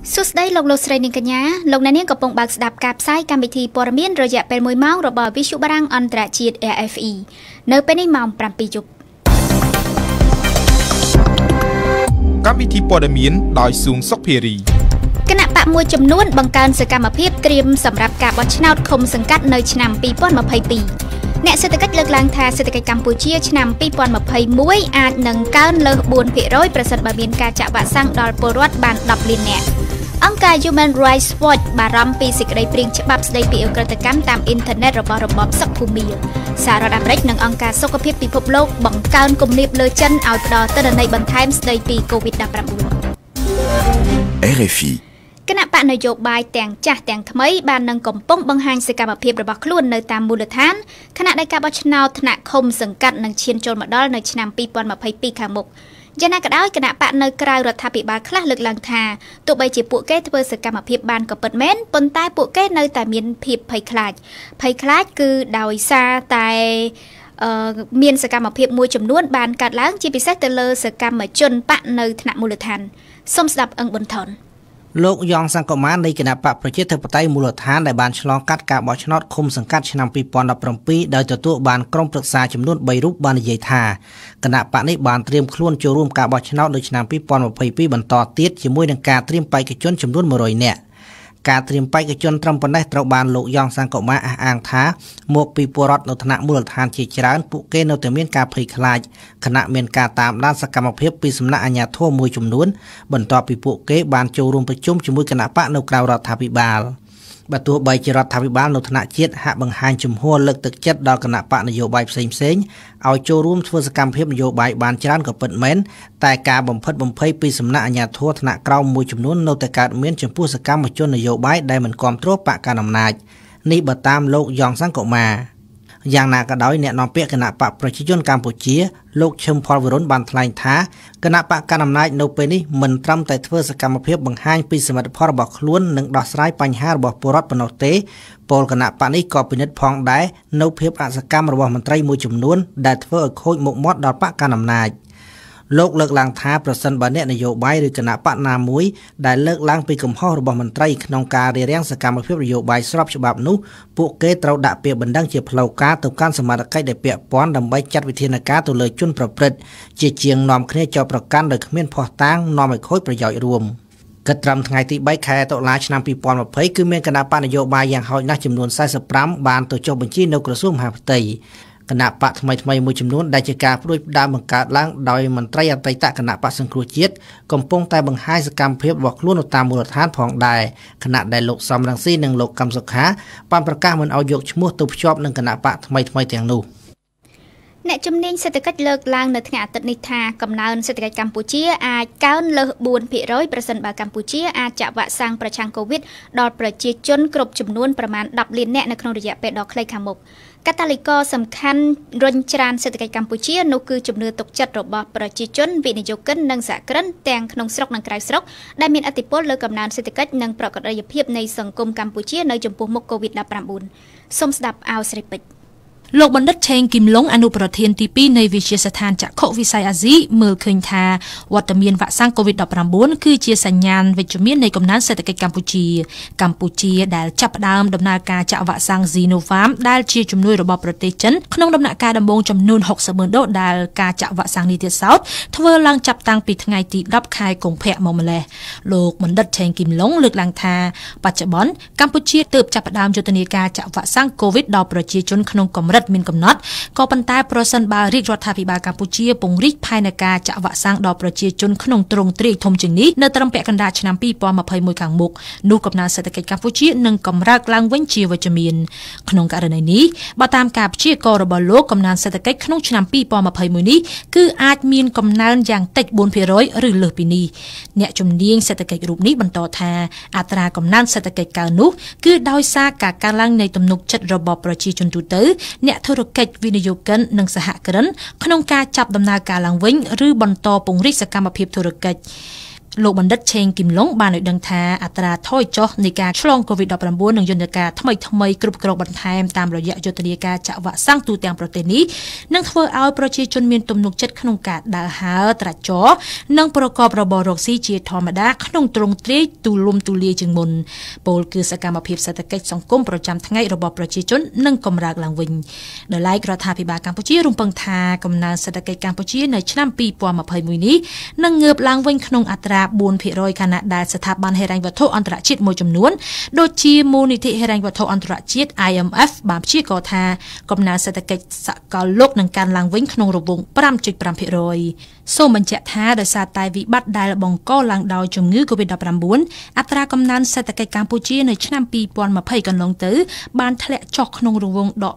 สุดได้ลงสไลนิงกันยาลงในนี้กับปงบักสดับกับไซการบิทีปอร์เมียนระยะเป็นมวยเมาส์ระบอบวิชุบรังอันตรจีด AFE เนื้อเป็นในมอมปรำปีจุกการบิทีปอร์เมียนดอยสูงซอกเพรีขณะปะมวยจำนวนบังการสกรรมเพียบเตรียมสำหรับการวัชนาคมสังกัดในชนำปีป้อนมาภัยปีเนเศรษฐกิจเลือกลางทาเศรษฐกิจกัมพูชีชนำปีป้อนมาภัยมวยอาจหนึ่งก้าวเลือกบุญเพียร้อยประสิทธิ์บาเบียนการจับวะสร้างดอลโปรวัตบานดับลินเน่องค์การ Human Rights Watch บารมปีสิกได้เปลี่ยนฉบับได้ปีอักรกรรมตามอินเทอร์เน็ตระบบสักภูมิสหรัฐอเมริกาหนึ่งองค์การสุขภาพพิภพโลกบังการกลุ่มเรียบเลยจันเอาดอเตอร์ในบันไทม์ได้ปีโควิด-19 RFI คณะปะนโยบายแต่งจ่าแต่งทำไมบานนังกลมป้องบังหันสกัดมาเพียบระบบคล้วนในตามมูลฐานขณะได้การบัชนาธนาคมสังกัดนังเชียนโจลมาดอลในชนำปีปอนมาภัยปีขามุกยานากระด้อยคณะปะในกลายรัฐพิบาลคลาเลือกลังทาตัวใบจีปุเก้ทเวสกัดมาเพียบบานกับเปิดเม้นปนใต้ปุเก้ในแต่เมียนพิบภัยคลาดคือดาวซาแต่เมียนสกัดมาเพียบมวยจำนวนบานกัดล้างจีพิเศษเตลสกัดมาจนปะในธนามูลฐานส้มสดับอังบนทอนโลกยองสังกมาในคณะปะประเทศเทพไตมูลฐานได้บานฉลองกัดกาบอชนอดคมสังกัดชนำปีปอนดับปรำปีโดยตัวบานกรมปรึกษาจำนวนใบรูปบานใหญ่ทาคณะปะในบานเตรียมคล้วนโจร่วมกาบอชนอดโดยชนำปีปอนมาภัยปีบรรทอเตี้ยจมวยดังการเตรียมไปกระจนจำนวนมรอยเนี่ยการเตรียมไปกระจนตรำปนได้ตรบานโลกยองสังกมาอ่างท้าหมวกปีปวรดนธนามูลฐานเชียจรานปุเกนเตเมียนการภัยคลายคณะเมียนการตามด้านสกรรมเพียบปีสำนักอัญญาโทมวยจุ่มนุ่นบรรทอปีปุเกบานโจรวมประชุมจมวยคณะปะนกราวรัฐพิบาลบัตัวใบจรัฐพิบาลนธนาเชียหะบังหันจุ่มหัวเลิกตึกเจ็ดดอกคณะปะนโยบายเซ็งเอาโจรวมทั่วสกรรมเพียบนโยบายบานจรานกับเปิดเม้นแต่การบ่มเพชรบ่มเพยปีสำนักอัญญาโทธนากราวมวยจุ่มนุ่นโนแต่การเมียนจมผู้สกรรมมาจนนโยบายได้เหมือนความทั่วปะการอำนาจนี่บัตามโลกยองสังกมาอย่างนากระดอยเนี่ยนอมเปียคณะปะประชาชนกัมพูชีโลกชมพอวิรุณบันทลายท้าคณะปะการอำนาจโนเปนี่มันตรำแต่เพื่อสกรรมเพียบบังหันปีสมัติพอระบบล้วนหนึ่งดอกสายปัญหาระบบปรดปนเตโปลคณะปะนี้ก็เป็นนิดพองได้โนเพียบอาสกรรมระบบมันไตรมวยจำนวนได้เพื่อโคยหมกมอดดอกปะการอำนาจโลกเลิกล้างท้าประสันบันเนนโยบายหรือคณะปะนามวยได้เลิกล้างปีกำห้อระบบมันไตรขนองการเรียงสกรรมเพียบนโยบายสรับฉบับนู้ปุเกตเราดับเปียบันดังเจียพลาวกาตัวการสมาร์ทไกได้เปียป้อนดำใบจัดวิธีนาการตัวเลยจุนประพฤติเจียงนอมเคลียจอประกันโดยเขมียนพอตั้งนอมไม่ค่อยประโยชน์รวมกระทำไงที่ใบแคร์ตัวลาชนำปีปอนมาเผยคือเมียนคณะปะนโยบายอย่างหอยนักจำนวนไซส์ปรัมบานตัวเจ้าบัญชีนกระทรวงมหาดไทยคณะปะทำไมมวยจำนวนได้จากการพูดดาบังการล้างโดยมันไตรยันไตตะคณะปะสังครูเจียดกำปงแต่บังไฮสกรรมเพียบบอกล้วนตามมูลฐานผ่องได้คณะได้โลกสำรังสีหนึ่งโลกกำสุขาปานประกาศมันเอายกชั่วตุบชอบหนึ่งคณะปะทำไมแตงนูในจำเนียงเศรษฐกิจเลิกลางในทางตัดนิทากำเนิดเศรษฐกิจกัมพูชีอาจก้าวเลิกบุญเพียร้อยประสิทธิ์บากัมพูชีอาจจะวะสร้างประชังโควิดดอดประชีจนกรบจำนวนประมาณดับลินแน่ในขนมระยะเป็นดอกเคลขามุกกัตลิกอสำคัญรันจานเศรษฐกิจกัมพูชีนุคือจำนวนตกจัดระบอบประชีจนวินิโยกันนังสะกรันแตงขนมสรกนังไกรสรกได้มีอติพลเลิกกำเนิดเศรษฐกิจนังประกอบระยะเพียบในสังคมกัมพูชีในจมพูมุกโควิด-19สมสดับอัลสริปิดโลกบันดัดเชงกิมลงอนุประเทศที่ปีในวิเชียสถานจากโควิไซอาซีเมื่อคืนทาวัตเมียนวัคซีนโควิด-19คือเชียสัญญาณวิจมีนในกำนันเศรษฐกิจกัมพูชีได้จับดามดำนาการจากวัคซีนซีโนฟาร์มได้เชียจำนวนระบบประเทศจันขนมดำนาการดำบงจำนวน60,000 โดสได้การจากวัคซีนนิเทศน์ทว่าลังจับตังปีทั้งไงตีรับคายกงแพะมอมเลโลกบันดัดเชงกิมลงเลือกลังทาปัจจุบันกัมพูชีเติบจับดามยุทธนาการจากวัคซีนโควิดต่อประชาชนขนมกำรัดมินกำนัดก็ปันตายโปรสันบาริกรัฐพิบาลกัมพูชีปงริกภายในการจะวะสร้างดอกประเชียจนขนมตรงตรีทมจึงนี้ในตรัมเปกันดาชนำปีปอมาเผยมวยขังมุกนูกับนาเศรษฐกิจกัมพูชีหนึ่งกำรักลางเว้นเชียวิจมีนขนมการในนี้บาตามการเชียกอระบโลกกำนันเศรษฐกิจขนมชนำปีปอมาเผยมวยนี้คืออาจมีนกำนันอย่างเต็กบนเพียร้อยหรือเลือปีนี้เนี่ยจุ่มเลี้ยงเศรษฐกิจรูปนี้บรรทอแทอัตรากำนันเศรษฐกิจการนุคือดาวซากการลังในตำนุกจัดระบบประชีจนตุเตอร์เนี่ยธุรกิจวินิโยกันนังสหกรณ์ขนมการจับดำนาการลังเว้นหรือบรรทอปงริสกรรมเพียบธุรกิจលោកបណ្ឌិតឆេងគឹមឡុងបានឲ្យដឹងថាអត្រាថយចុះនៃការឆ្លង COVID-19 និងយន្តការថ្មីៗគ្រប់គ្រងបន្ថែមតាមរយៈយុទ្ធនាការចាក់វ៉ាក់សាំងទូទាំងប្រទេសនេះនឹងធ្វើឲ្យប្រជាជនមានទំនុកចិត្តក្នុងការដើរហើរត្រាច់ចរនិងប្រកបរបររកស៊ីជាធម្មតាក្នុងទ្រង់ទ្រាយទូលំទូលាយជាងមុនពលគឺសកម្មភាពសេដ្ឋកិច្ចសង្គមប្រចាំថ្ងៃរបស់ប្រជាជននឹងកម្រើកឡើងវិញដោយឡែករដ្ឋាភិបាលកម្ពុជារំពឹងថាកំណើនសេដ្ឋកិច្ចកម្ពុជានៅឆ្នាំ2021នេះនឹងងើបឡើងវិញក្នុងអត្រា 4% ខណៈដែលស្ថាប័នហិរញ្ញវត្ថុអន្តរជាតិមួយចំនួនដូចជាមូលនិធិហិរញ្ញវត្ថុអន្តរជាតិ IMF បានព្យាករណ៍ថាកំណើនសេដ្ឋកិច្ចសកលលោកនឹងកើនឡើងវិញក្នុងរង្វង់ 5.5% សូមបញ្ជាក់ថាដោយសារតែវិបត្តិដែលបង្កឡើងដោយជំងឺ COVID-19 អត្រាកំណើនសេដ្ឋកិច្ចកម្ពុជានៅឆ្នាំ2020កន្លងទៅបានធ្លាក់ចុះក្នុងរង្វង់ដក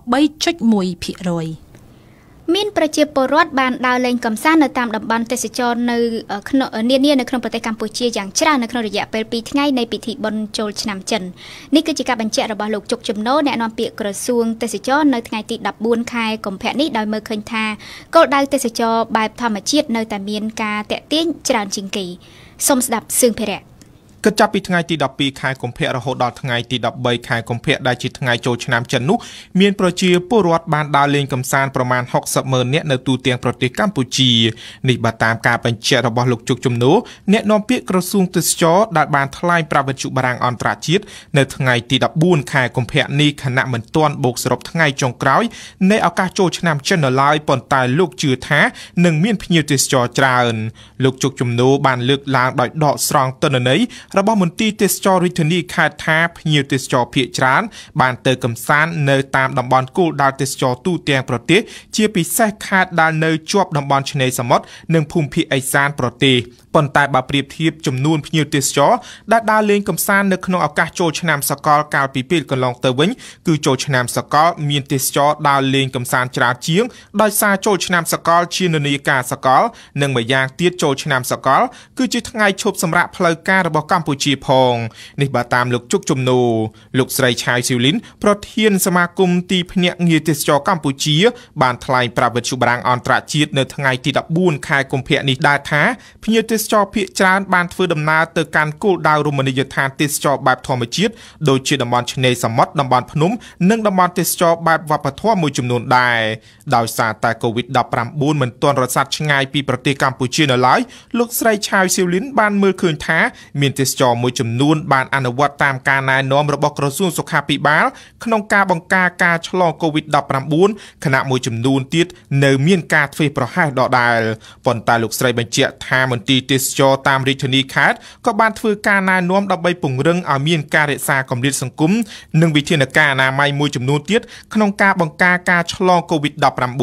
3.1% មានប្រជាពលរដ្ឋបានដើរលេងកម្សាន្តនៅតាមតំបន់ទេសចរនៅនានានៅក្នុងប្រទេសកម្ពុជាយ៉ាងច្រើននៅក្នុងរយៈពេល2ថ្ងៃនៃពិធីបុណ្យចូលឆ្នាំចិននេះគឺជាការបញ្ជាក់របស់លោកជុកជំនោអ្នកនាំពាក្យក្រសួងទេសចរនៅថ្ងៃទី14ខែកុម្ភៈនេះដោយមើលឃើញថាគោលដៅទេសចរបែបធម្មជាតិនៅតែមានការតាក់ទាញច្រើនជាងគេសូមស្ដាប់សឿងភិរៈគិតចាប់ពីថ្ងៃទី12ខែកុម្ភៈរហូតដល់ថ្ងៃទី13ខែកុម្ភៈដែលជាថ្ងៃចូលឆ្នាំចិននោះមានប្រជាពលរដ្ឋបានដើរលេងកម្សាន្តប្រមាណ 60,000 នាក់នៅទូទាំងប្រទេសកម្ពុជានេះបើតាមការបញ្ជាក់របស់លោកជុកជំនោអ្នកនាំពាក្យក្រសួងទេសចរដែលបានថ្លែងប្រាប់វិទ្យុបារាំងអន្តរជាតិនៅថ្ងៃទី14ខែកុម្ភៈនេះខណៈមិនទាន់បូកសរុបថ្ងៃចុងក្រោយនៃឱកាសចូលឆ្នាំចិននៅឡើយប៉ុន្តែលោកជឿថានឹងមានភ្ញៀវទេសចរច្រើនលោកជុកជំនោបានលើកឡើងដោយដកស្រង់ទិន្នន័យរបស់មន្ទីរទេសចររាជធានីខេត្តថាភ្ញៀវទេសចរភាគច្រើនបានទៅកម្សាន្តនៅតាមតំបន់គោលដៅទេសចរទូទាំងប្រទេសជាពិសេសខេត្តដែលនៅជាប់តំបន់ឆ្នេរសមុទ្រនិងភូមិភាគឦសានប្រទេសប៉ុន្តែបើប្រៀបធៀបចំនួនភ្ញៀវទេសចរដែលដើរលេងកម្សាន្តនៅក្នុងឱកាសចូលឆ្នាំសកលកាលពីពេលកន្លងទៅវិញគឺចូលឆ្នាំសកលមានទេសចរដើរលេងកម្សាន្តច្រើនជាងដោយសារចូលឆ្នាំសកលជានិន្នាការសកលនិងម្យ៉ាងទៀតចូលឆ្នាំសកលគឺជាថ្ងៃឈប់សម្រាកផ្លូវការរបស់កម្ពុជាផងនេះបើតាមលោកជុកជំនោលោកស្រីឆាយស៊ីវលីនប្រធានសមាគមទីភ្នាក់ងារទេសចរកម្ពុជាបានថ្លែងប្រាប់វិទ្យុបារាំងអន្តរជាតិនៅថ្ងៃទី14ខែកុម្ភៈនេះដែរថាភ្ញៀវទេសចរភាគច្រើនបានធ្វើដំណើរទៅកាន់គោលដៅរមណីយដ្ឋានទេសចរបែបធម្មជាតិដូចជាតំបន់ឆ្នេរសមុទ្រតំបន់ភ្នំនិងតំបន់ទេសចរបែបវប្បធម៌មួយចំនួនដែរដោយសារតែ COVID-19 មិនទាន់រសាត់ឆ្ងាយពីប្រទេសកម្ពុជានៅឡើយលោកស្រីឆាយស៊ីវលីនបានមើលឃើញថាមានទេសចរមួយចំនួនបានអនុវត្តតាមការណែនាំរបស់ក្រសួងសុខាភិបាលក្នុងការបង្ការការឆ្លង COVID-19 ខណៈមួយចំនួនទៀតនៅមានការធ្វេសប្រហែសដដែលប៉ុន្តែលោកស្រីបញ្ជាក់ថាមន្ទីរទេសចរតាមរាជធានីខេត្តក៏បានធ្វើការណែនាំដើម្បីពង្រឹងឲ្យមានការរក្សាកម្រិតសង្គមនិងវិធានការអនាម័យមួយចំនួនទៀតក្នុងការបង្ការការឆ្លង COVID-19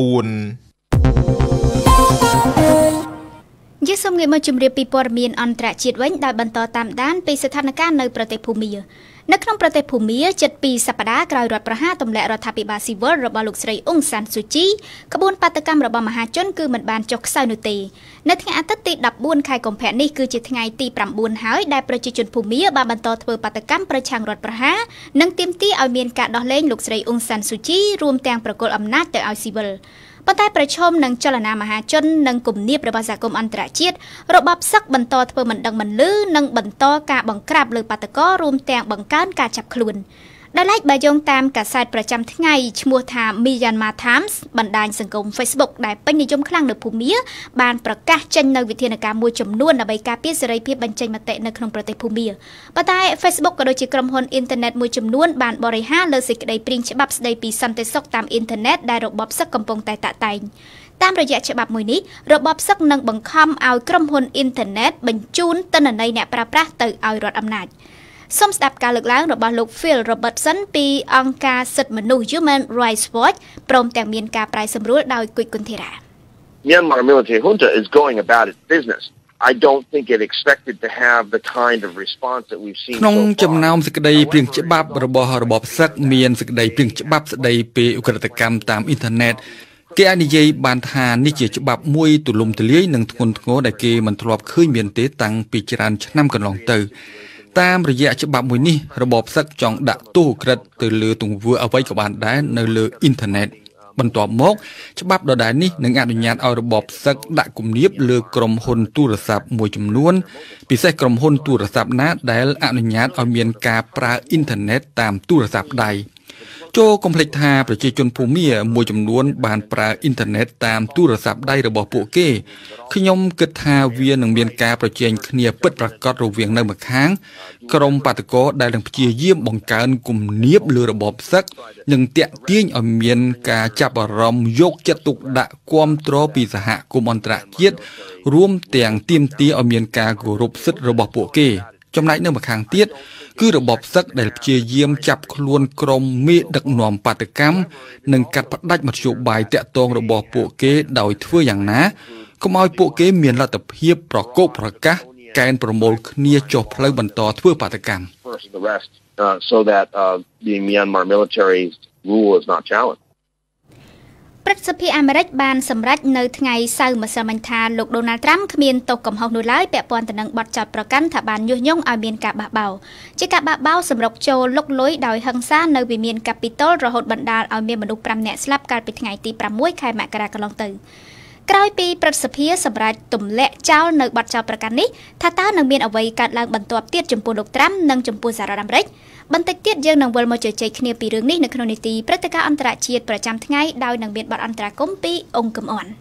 យើងសូមងាកមកជម្រាបពីព័ត៌មានអន្តរជាតិវិញដោយបន្តតាមដានពីស្ថានភាពនៅប្រទេសភូមានៅក្នុងប្រទេសភូមាជិត2សប្តាហ៍ក្រោយរដ្ឋប្រហារទម្លាក់រដ្ឋាភិបាលស៊ីវិលរបស់លោកស្រីអ៊ុងសានស៊ូជីក្បួនបាតកម្មរបស់មហាជនគឺមិនបានចុះខ្សោយនោះទេនៅថ្ងៃអាទិត្យទី14ខែកុម្ភៈនេះគឺជាថ្ងៃទី9ហើយដែលប្រជាជនភូមាបានបន្តធ្វើបាតកម្មប្រឆាំងរដ្ឋប្រហារនិងទាមទារឲ្យមានការដោះលែងលោកស្រីអ៊ុងសានស៊ូជីរួមទាំងប្រគល់អំណាចទៅឲ្យស៊ីវិលប៉ុន្តែប្រឈមនឹងចលនាមហាជននិងគំនាបរបស់សហគមន៍អន្តរជាតិរបបសឹកបន្តធ្វើមិនដឹងមិនលឺនិងបន្តការបង្ក្រាបលើបាតកោរួមទាំងបង្កើនការចាប់ខ្លួនដែលឡែកបើយោងតាមកាសែតប្រចាំថ្ងៃឈ្មោះថា Myanmar Times បណ្ដាញសង្គម Facebook ដែលពេញនិយមខ្លាំងនៅភូមាបានប្រកាសចេញនូវវិធានការមួយចំនួនដើម្បីការពារសេរីភាពបញ្ចេញមតិនៅក្នុងប្រទេសភូមាប៉ុន្តែ Facebook ក៏ដូចជាក្រុមហ៊ុនអ៊ីនធឺណិតមួយចំនួនបានបរិហារលើសេចក្តីព្រាងច្បាប់ស្តីពីសន្តិសុខតាមអ៊ីនធឺណិតដែលរបបសឹកកំពុងតែតាក់តែងតាមរយៈច្បាប់មួយនេះរបបសឹកនឹងបង្ខំឲ្យក្រុមហ៊ុនអ៊ីនធឺណិតបញ្ជូនទិន្នន័យអ្នកប្រើប្រាស់ទៅឲ្យរដ្ឋអំណាចសូមស្ដាប់ការលើកឡើងរបស់លោក Phil Robertson ពីអង្គការសិទ្ធិមនុស្ស Human Rights Watch ព្រមទាំងមានការប្រែសម្រួលដោយគុយគុនធីរ៉ា Myanmar military junta is going about its business. I don't think it expected to have the kind of response that we've seen. ក្នុងចំណោមសេចក្តីព្រាងច្បាប់របស់របបសឹកមានសេចក្តីព្រាងច្បាប់ស្តីពីឧក្រិដ្ឋកម្មតាមអ៊ីនធឺណិតគេអាចនិយាយបានថានេះជាច្បាប់មួយទូលំទូលាយនិងធ្ងន់ធ្ងរដែលគេមិនធ្លាប់ឃើញមានទេតាំងពីច្រើនឆ្នាំកន្លងទៅតាមរយៈច្បាប់មួយនេះរបបសឹកចង់ដាក់ទោសក្រិតទៅលើទង្វើអ្វីក៏បានដែរនៅលើអ៊ីនធឺណិតបន្ទាប់មកច្បាប់ដដែលនេះនឹងអនុញ្ញាតឲ្យរបបសឹកដាក់គំនាបលើក្រុមហ៊ុនទូរស័ព្ទមួយចំនួនពិសេសក្រុមហ៊ុនទូរស័ព្ទណាដែលអនុញ្ញាតឲ្យមានការប្រើអ៊ីនធឺណិតតាមទូរស័ព្ទដៃចូលកុំភ្លេចថាប្រជាជនភូមាមួយចំនួនបានប្រើអ៊ីនធឺណិតតាមទូរស័ព្ទដៃរបស់ពួកគេខ្ញុំគិតថាវានឹងមានការប្រជែងគ្នាពិតប្រាកដរវាងនៅម្ខាងក្រុមបាតកោដែលនឹងព្យាយាមបង្កើនគំនាបលើរបបសឹកនិងតាក់ទាញឲ្យមានការចាប់អារម្មណ៍យកចិត្តទុកដាក់គាំទ្រពីសហគមន៍អន្តរជាតិរួមទាំងទាមទារឲ្យមានការគោរពសិទ្ធិរបស់ពួកគេចំណែកនៅម្ខាងទៀតគឺរបបសឹកដែលព្យាយាមចាប់ខ្លួនក្រុមមេដឹកនាំបាតកម្មនិងកាត់ផ្តាច់មធ្យោបាយតាក់ទងរបស់ពួកគេដោយធ្វើយ៉ាងណាកុំឲ្យពួកគេមានលទ្ធភាពប្រកបប្រកាសកែនប្រមូលគ្នាចុះផ្លូវបន្តធ្វើបាតកម្ម so that the Myanmar military's rule is not challenged ព្រឹទ្ធសភាអាមេរិកបានសម្រេចនៅថ្ងៃសៅរ៍ម្សិលមិញថាលោកដូណាល់ត្រាំគ្មានទោសកំហុសនោះឡើយពាក់ព័ន្ធទៅនឹងបទចោទប្រកាន់ថាបានញុះញង់ឲ្យមានការបះបោរជាការបះបោរសម្រុកចូលលុកលុយដោយហិង្សានៅវិមានកាពីតុលរហូតបណ្ដាលឲ្យមានមនុស្ស5នាក់ស្លាប់កាលពីថ្ងៃទី6ខែមករាកន្លងទៅក្រោយពីព្រឹទ្ធសភាសម្រេចទម្លាក់ចោលនៅបទចោទប្រកាន់នេះថាតើនឹងមានអ្វីកើតឡើងបន្ទាប់ទៀតចំពោះលោកត្រាំនិងចំពោះសហរដ្ឋអាមេរិកបន្តិចទៀតយើងនឹងវិលមកជជែកគ្នាពីរឿងនេះនៅក្នុងនីតិព្រឹត្តិការណ៍អន្តរជាតិប្រចាំថ្ងៃដោយនឹងមានបទអន្តរាគមន៍ពីអង្គកំអន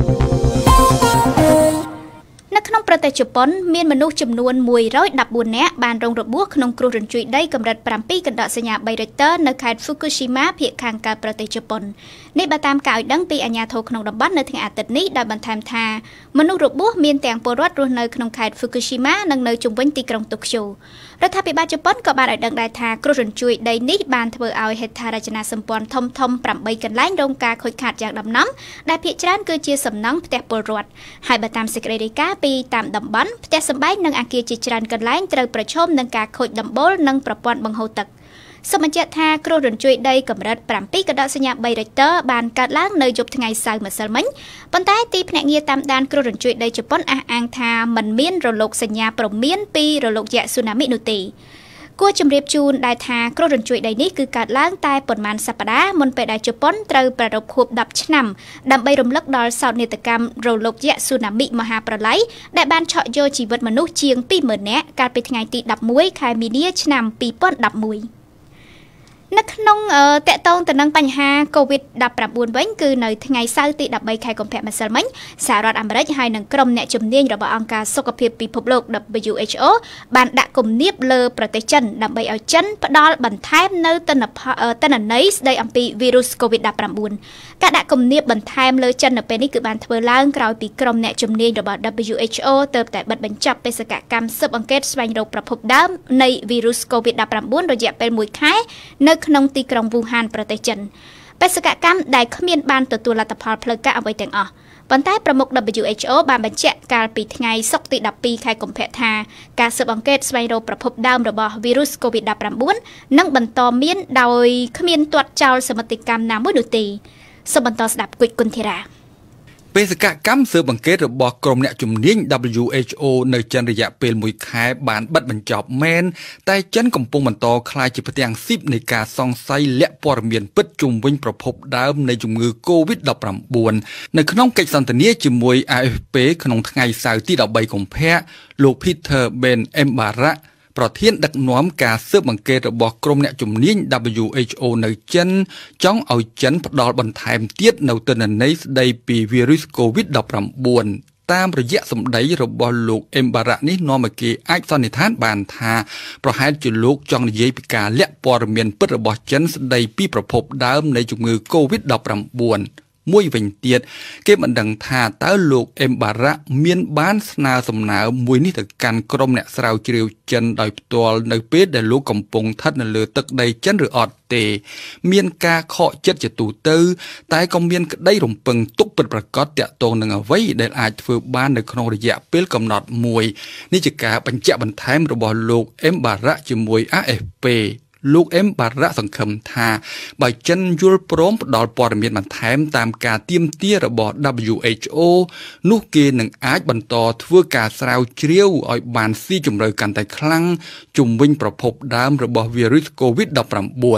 នៅក្នុងប្រទេសជប៉ុនមានមនុស្សចំនួន114នាក់បានរងរបួសក្នុងគ្រោះរញ្ជួយដីកម្រិត7កណ្ដកសញ្ញា3 Richter នៅខេត្ត Fukushima ភាគខាងកើតប្រទេសជប៉ុននេះបើតាមការឲ្យដឹងពីអាជ្ញាធរក្នុងតំបន់នៅថ្ងៃអាទិត្យនេះដោយបន្ថែមថាមនុស្សរបួសមានទាំងពលរដ្ឋរស់នៅក្នុងខេត្ត Fukushima និងនៅជុំវិញទីក្រុងតូក្យូរដ្ឋាភិបាលជប៉ុនក៏បានឲ្យដឹងដែរថាគ្រោះរញ្ជួយដីនេះបានធ្វើឲ្យហេដ្ឋារចនាសម្ព័ន្ធធំ8កន្លែងរងការខូចខាតយ៉ាងដំណំដែលភាគច្រើនគឺជាសំណង់ផ្ទះពលរដ្ឋហើយបើតាមសេចក្តីរាយការណ៍ពីតាមតំបន់ផ្ទះសម្បែងនិងអគារជាច្រើនកន្លែងត្រូវប្រឈមនឹងការខូចដំបូលនិងប្រព័ន្ធបង្ហូរទឹកសូមបញ្ជាក់ថាគ្រោះរញ្ជួយដីកម្រិត7កណ្ដកសញ្ញា3 Richter បានកើតឡើងនៅយប់ថ្ងៃសៅរ៍ម្សិលមិញប៉ុន្តែទីភ្នាក់ងារតាមដានគ្រោះរញ្ជួយដីជប៉ុនអះអាងថាมันមានរលកសញ្ញាព្រមានពីរលកយក្សស៊ូណាមីនោះទេគួរជម្រាបជូនដែរថាគ្រោះរញ្ជួយដីនេះគឺកើតឡើងតែប៉ុន្មានសប្តាហ៍មុនពេលដែលជប៉ុនត្រូវប្រារព្ធខួប10ឆ្នាំដើម្បីរំលឹកដល់សោកនាដកម្មរលកយក្សស៊ូណាមីមហាប្រល័យដែលបានឆក់យកជីវិតមនុស្សជាង 20,000 នាក់កាលពីថ្ងៃទី11ខែមីនាឆ្នាំ2011នៅក្នុងតកតងទៅនឹងបញ្ហា COVID-19 វិញគឺនៅថ្ងៃសៅរ៍ទី13ខែកុម្ភៈម្សិលមិញសហរដ្ឋអាមេរិកហើយនិងក្រុមអ្នកជំនាញរបស់អង្គការសុខភាពពិភពលោក WHO បានដាក់គំនាបលើប្រទេសចិនដើម្បីឲ្យចិនផ្ដល់បន្ថែមនៅទិន្នន័យស្ដីអំពីវីរុស COVID-19 ការដាក់គំនាបបន្ថែមលើចិននៅពេលនេះគឺបានធ្វើឡើងក្រោយពីក្រុមអ្នកជំនាញរបស់ WHO ទើបតែបិទបញ្ចប់បេសកកម្មស៊ើបអង្កេតស្វែងរកប្រភពដើមនៃវីរុស COVID-19 រយៈពេល1ខែនៅក្នុងទីក្រុងវូហានប្រទេសចិនបេសកកម្មដែលគ្មានបានទទួលលទ្ធផលផ្លូវការអ្វីទាំងអស់ប៉ុន្តែប្រមុខ WHO បានបញ្ជាក់កាលពីថ្ងៃសុក្រទី12ខែកុម្ភៈថាការស៊ើបអង្កេតស្វែងរកប្រភពដើមរបស់វីរុស COVID-19 នឹងបន្តមានដោយគ្មានទាត់ចោលសមិទ្ធកម្មណាមួយនោះទេសូមបន្តស្ដាប់គួយគុនធីរ៉ាបេសកកម្មស៊ើបអង្កេតរបស់ក្រុមអ្នកជំនាញ WHO នៅចិនរយៈពេល1ខែបានបិទបញ្ចប់មែនតែចិនកំពុងបន្តក្លាយជាផ្ទាំងស៊ីបនៃការសង្ស័យលាក់ព័ត៌មានពិតជុំវិញប្រភពដើមនៃជំងឺ COVID-19 នៅក្នុងកិច្ចសន្ទនាជាមួយ AFP ក្នុងថ្ងៃសៅរ៍ទី13កុម្ភៈលោក Peter Ben Embarekប្រធានដឹកនាំការស៊ើបអង្កេតរបស់ក្រុមអ្នកជំនាញ WHO នៅចិនចង់ឲ្យចិនផ្ដល់បន្ថែមទៀតនៅទិន្នន័យស្ដីពីវីរុស COVID-19 តាមរយៈសម្ដីរបស់លោក Embarek នេះនាំឲ្យគេអាចសន្និដ្ឋានបានថាប្រហែលជាលោកចង់និយាយពីការលាក់ព័ត៌មានពិតរបស់ចិនស្ដីពីប្រភពដើមនៃជំងឺ COVID-19មួយវិញទៀតគេមិនដឹងថាតើលោកអេមបារ៉ាមានបានស្នើសំណើមួយនេះទៅកាន់ក្រុមអ្នកស្រាវជ្រាវចិនដោយផ្ទាល់នៅពេលដែលលោកកំពុងស្ថិតនៅលើទឹកដីចិនឬអត់ទេមានការខកចិត្តជាទូទៅតែក៏មានក្តីរំពឹងទុកពិតប្រាកដទាក់ទងនឹងអ្វីដែលអាចធ្វើបាននៅក្នុងរយៈពេលកំណត់មួយនេះជាការបញ្ជាក់បន្ថែមរបស់លោកអេមបារ៉ាជាមួយ AFPលោកអេមបារ៉ាសង្ឃឹមថាបើចិនយល់ព្រមផ្ដល់ព័ត៌មានបន្ថែមតាមការទាមទាររបស់ WHO នោះគេនឹងអាចបន្តធ្វើការស្រាវជ្រាវឲ្យបានស៊ីជម្រៅកាន់តែខ្លាំងជុំវិញប្រភពដើមរបស់វីរុស COVID-19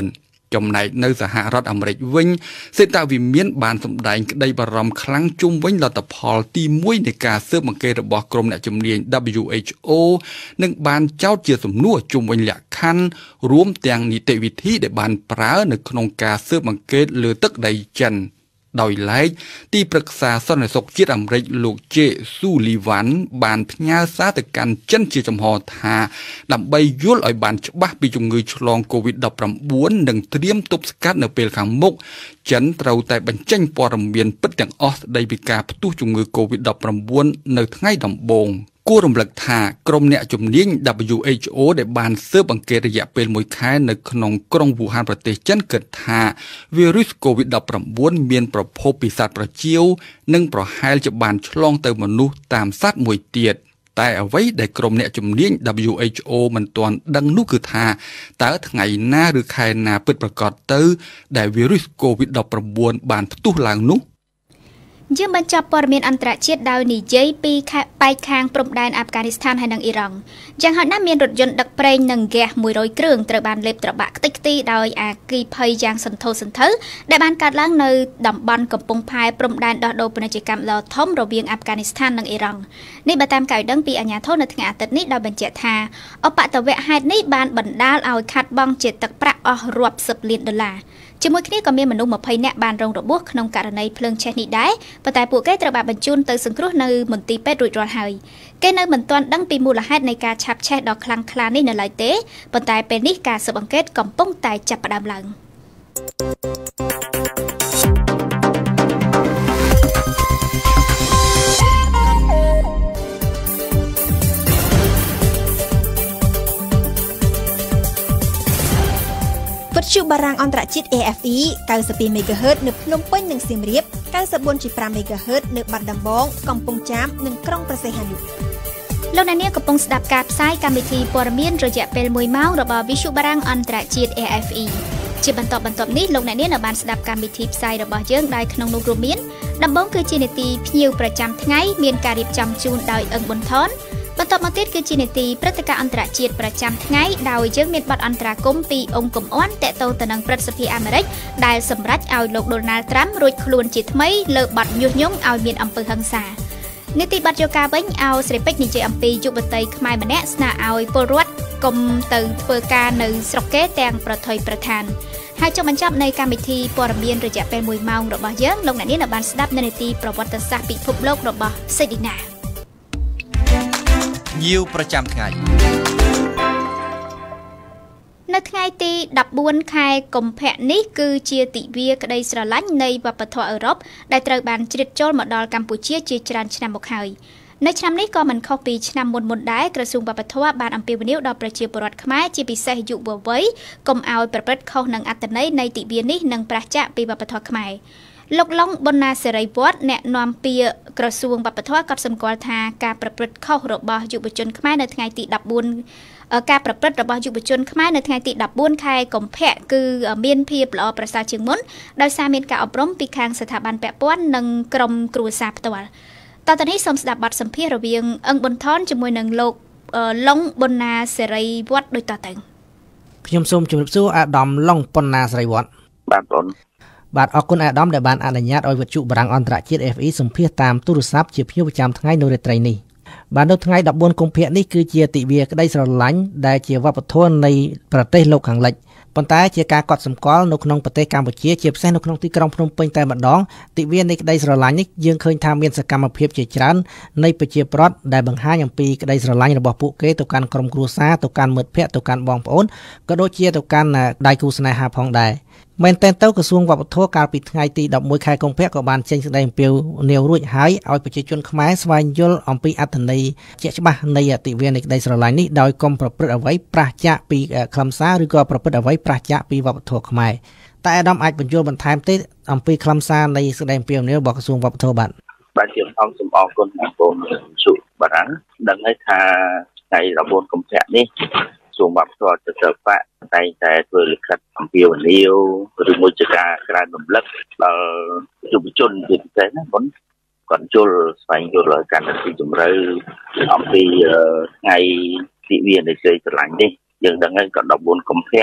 ចំណែកនៅសហរដ្ឋអាមេរិកវិញសេតាវិមានបានសម្ដែងក្តីបារម្ភខ្លាំងជុំវិញលទ្ធផលទី1នៃការស៊ើបអង្កេតរបស់ក្រុមអ្នកជំនាញ WHO និងបានចោទជាសំណួរជុំវិញលក្ខខណ្ឌរួមទាំងនីតិវិធីដែលបានប្រើនៅក្នុងការស៊ើបអង្កេតលើទឹកដីចិនដោយឡែកទីប្រឹក្សាសន្តិសុខជាតិអាមេរិកលោកជេស៊ូលីវ៉ាន់បានផ្ញើសារទៅកាន់ចិនជាចំហថាដើម្បីយល់ឲ្យបានច្បាស់ពីជំងឺឆ្លង COVID-19 និងត្រៀមទប់ស្កាត់នៅពេលខាងមុខចិនត្រូវតែបញ្ចេញព័ត៌មានពិតទាំងអស់ស្ដីពីការផ្ទុះជំងឺ COVID-19 នៅថ្ងៃដំបូងគួររំលឹកថាក្រុមអ្នកជំនាញ WHO ដែលបានស៊ើបអង្កេតរយៈពេល1ខែនៅក្នុងក្រុងវូហានប្រទេសចិនគិតថាវីរុស COVID-19 មានប្រភពពីសត្វប្រចៀវនិងប្រហែលជាបានឆ្លងទៅមនុស្សតាមសត្វមួយទៀតតែអ្វីដែលក្រុមអ្នកជំនាញ WHO មិនទាន់ដឹងនោះគឺថាតើថ្ងៃណាឬខែណាពិតប្រាកដទៅដែលវីរុស COVID-19 បានផ្ទុះឡើងនោះយើងបញ្ចប់ព័ត៌មានអន្តរជាតិដោយនិយាយពីបែកខាងព្រំដែនអាហ្វហ្គានីស្ថានហើយនិងអ៊ីរ៉ង់យ៉ាងហោចណាស់មានរថយន្តដឹកប្រេងនិងហ្គាស100គ្រឿងត្រូវបានលេបត្របាក់ខ្ទេចខ្ទីដោយអាគ្គីភ័យយ៉ាងសន្ធោសន្ធៅដែលបានកើតឡើងនៅតំបន់កំពង់ផែព្រំដែនដោះដូរពាណិជ្ជកម្មដ៏ធំរវាងអាហ្វហ្គានីស្ថាននិងអ៊ីរ៉ង់នេះបើតាមការដឹងពីអាជ្ញាធរនៅថ្ងៃអាទិត្យនេះដោយបញ្ជាក់ថាឧបទ្ទវហេតុនេះបានបណ្ដាលឲ្យខាត់បង់ជាទឹកប្រាក់អស់រាប់សិបលានដុល្លារជាមួយគ្នាក៏មានមនុស្ស20នាក់បានរងរបួសក្នុងករណីភ្លើងឆេះនេះដែរប៉ុន្តែពួកគេត្រូវបានបញ្ជូនទៅសង្គ្រោះនៅមន្ទីរពេទ្យរួចរាល់ហើយគេនៅមិនទាន់ដឹងពីមូលហេតុនៃការឆាបឆេះដ៏ខ្លាំងក្លានេះនៅឡើយទេប៉ុន្តែពេលនេះការស៊ើបអង្កេតកំពុងតែចាប់ផ្ដើមឡើងវិទ្យុបារាំងអន្តរជាតិ AFE 92 MHz នៅភ្នំពេញនិងសៀមរាប 94.5 MHz នៅបាត់ដំបងកំពង់ចាមនិងក្រុងព្រះសីហនុលោកអ្នកនាងកំពុងស្ដាប់ការផ្សាយកម្មវិធីព័ត៌មានរយៈពេល1ម៉ោងរបស់វិទ្យុបារាំងអន្តរជាតិ AFE ជាបន្តនេះលោកអ្នកនាងបានស្ដាប់កម្មវិធីផ្សាយរបស់យើងដែលក្នុងនោះរួមមានដំបូងគឺជានីតិភ្ញៀវប្រចាំថ្ងៃមានការរៀបចំជូនដោយអឹងប៊ុនថនបន្តមកទៀតគឺជានីតិព្រឹត្តិការណ៍អន្តរជាតិប្រចាំថ្ងៃដោយយើងមានបទអន្តរាគមន៍ពីអង្គកំអន់តេតូទៅនឹងព្រឹទ្ធសភាអាមេរិកដែលសម្រេចឲ្យលោកដូណាល់ត្រាំរួចខ្លួនជាថ្មីលើបទញុះញង់ឲ្យមានអំពើហិង្សានីតិបាត់យកការវិញឲ្យស្រីពេជ្រនិយាយអំពីយុវតីខ្មែរម្នាក់ស្នើឲ្យពលរដ្ឋកុំទៅធ្វើការនៅស្រុកគេទាំងប្រថុយប្រឋានហើយចុងបញ្ចប់នៃកម្មវិធីព័ត៌មានរយៈពេល1ម៉ោងរបស់យើងលោកអ្នកនាងបានស្ដាប់នៅនីតិប្រវត្តិសាស្ត្រពិភពលោករបស់សេឌីណាញៀវប្រចាំថ្ងៃនៅថ្ងៃទី14ខែកុម្ភៈនេះគឺជាទិវាក្តីស្រឡាញ់នៃវប្បធម៌អឺរ៉ុបដែលត្រូវបានជ្រៀតចូលមកដល់កម្ពុជាជាច្រើនឆ្នាំមកហើយនៅឆ្នាំនេះក៏មិនខុសពីឆ្នាំមុនដែរក្រសួងវប្បធម៌បានអំពាវនាវដល់ប្រជាពលរដ្ឋខ្មែរជាពិសេសយុវវ័យកុំឲ្យប្រព្រឹត្តខុសនឹងអត្ថន័យនៃទិវានេះនិងប្រឆាចពីវប្បធម៌ខ្មែរលោកឡុងប៊ុនណាសេរីវត្តអ្នកនាំពាក្យក្រសួងវប្បធម៌ក៏សម្គាល់ថាការប្រព្រឹត្តខុសរបស់យុវជនខ្មែរនៅថ្ងៃទី14ការប្រព្រឹត្តរបស់យុវជនខ្មែរនៅថ្ងៃទី14ខែកុម្ភៈគឺមានភាពល្អប្រសើរជាងមុនដោយសារមានការអប់រំពីខាងស្ថាប័នពាក់ព័ន្ធនិងក្រុមគ្រួសារផ្ទាល់តទៅនេះសូមស្ដាប់បទសម្ភាសន៍រវាងអឹងប៊ុនថនជាមួយនឹងលោកឡុងប៊ុនណាសេរីវត្តដូចតទៅខ្ញុំសូមជម្រាបសួរអាដាមឡុងប៊ុនណាសេរីវត្តបាទបងបាទអរគុណអាដាមដែលបានអនុញ្ញាតឲ្យវិទ្យុបារាំងអន្តរជាតិ FE សម្ភាសតាមទូរស័ព្ទជាភ្ញៀវប្រចាំថ្ងៃនៅរាត្រីនេះបាទនៅថ្ងៃ14កុម្ភៈនេះគឺជាទិវាក្តីស្រឡាញ់ដែលជាវប្បធម៌នៃប្រទេសលោកខាងលិចប៉ុន្តែជាការកត់សម្គាល់នៅក្នុងប្រទេសកម្ពុជាជាពិសេសនៅក្នុងទីក្រុងភ្នំពេញតែម្ដងទិវានៃក្តីស្រឡាញ់នេះយើងឃើញថាមានសកម្មភាពជាច្រើននៃប្រជាពលរដ្ឋដែលបង្ហាញអំពីក្តីស្រឡាញ់របស់ពួកគេទៅកាន់ក្រុមគ្រួសារទៅកាន់មិត្តភ័ក្តិទៅកាន់បងប្អូនក៏ដូចជាទៅកាន់ដៃគូស្នេហាផងដែរមែនតើក្រសួងវប្បធម៌កាលពីថ្ងៃទី11ខែកុម្ភៈក៏បានចេញសេចក្តីអំពាវនាវរួចហើយឲ្យប្រជាជនខ្មែរស្វែងយល់អំពីអត្ថន័យជាក់ច្បាស់នៃទិវានៃក្តីស្រឡាញ់នេះដោយកុំប្រព្រឹត្តអ្វីប្រឆាចពីខ្លឹមសារឬក៏ប្រព្រឹត្តអ្វីប្រឆាចពីវប្បធម៌ខ្មែរតែអាដាមអាចបញ្យល់បន្ថែមទេអំពីខ្លឹមសារនៃសេចក្តីអំពាវនាវរបស់ក្រសួងវប្បធម៌បាទជាអង្គសូមអរគុណបងប្អូនសុបារាំងដឹងហើយថាថ្ងៃ14កុម្ភៈនេះក្រសួងវប្បធម៌ទៅសិល្បៈតែងតែធ្វើលិខិតអំពាវនាវឬមួយជាការក្រើនរំលឹកដល់យុវជនជាពិសេសណាបងគាត់យល់ស្វែងយល់ឲ្យកាន់តែស៊ីជម្រៅអំពីថ្ងៃទិវានៃសេចក្តីស្រឡាញ់នេះយើងដឹងហើយក៏14កុម្ភៈ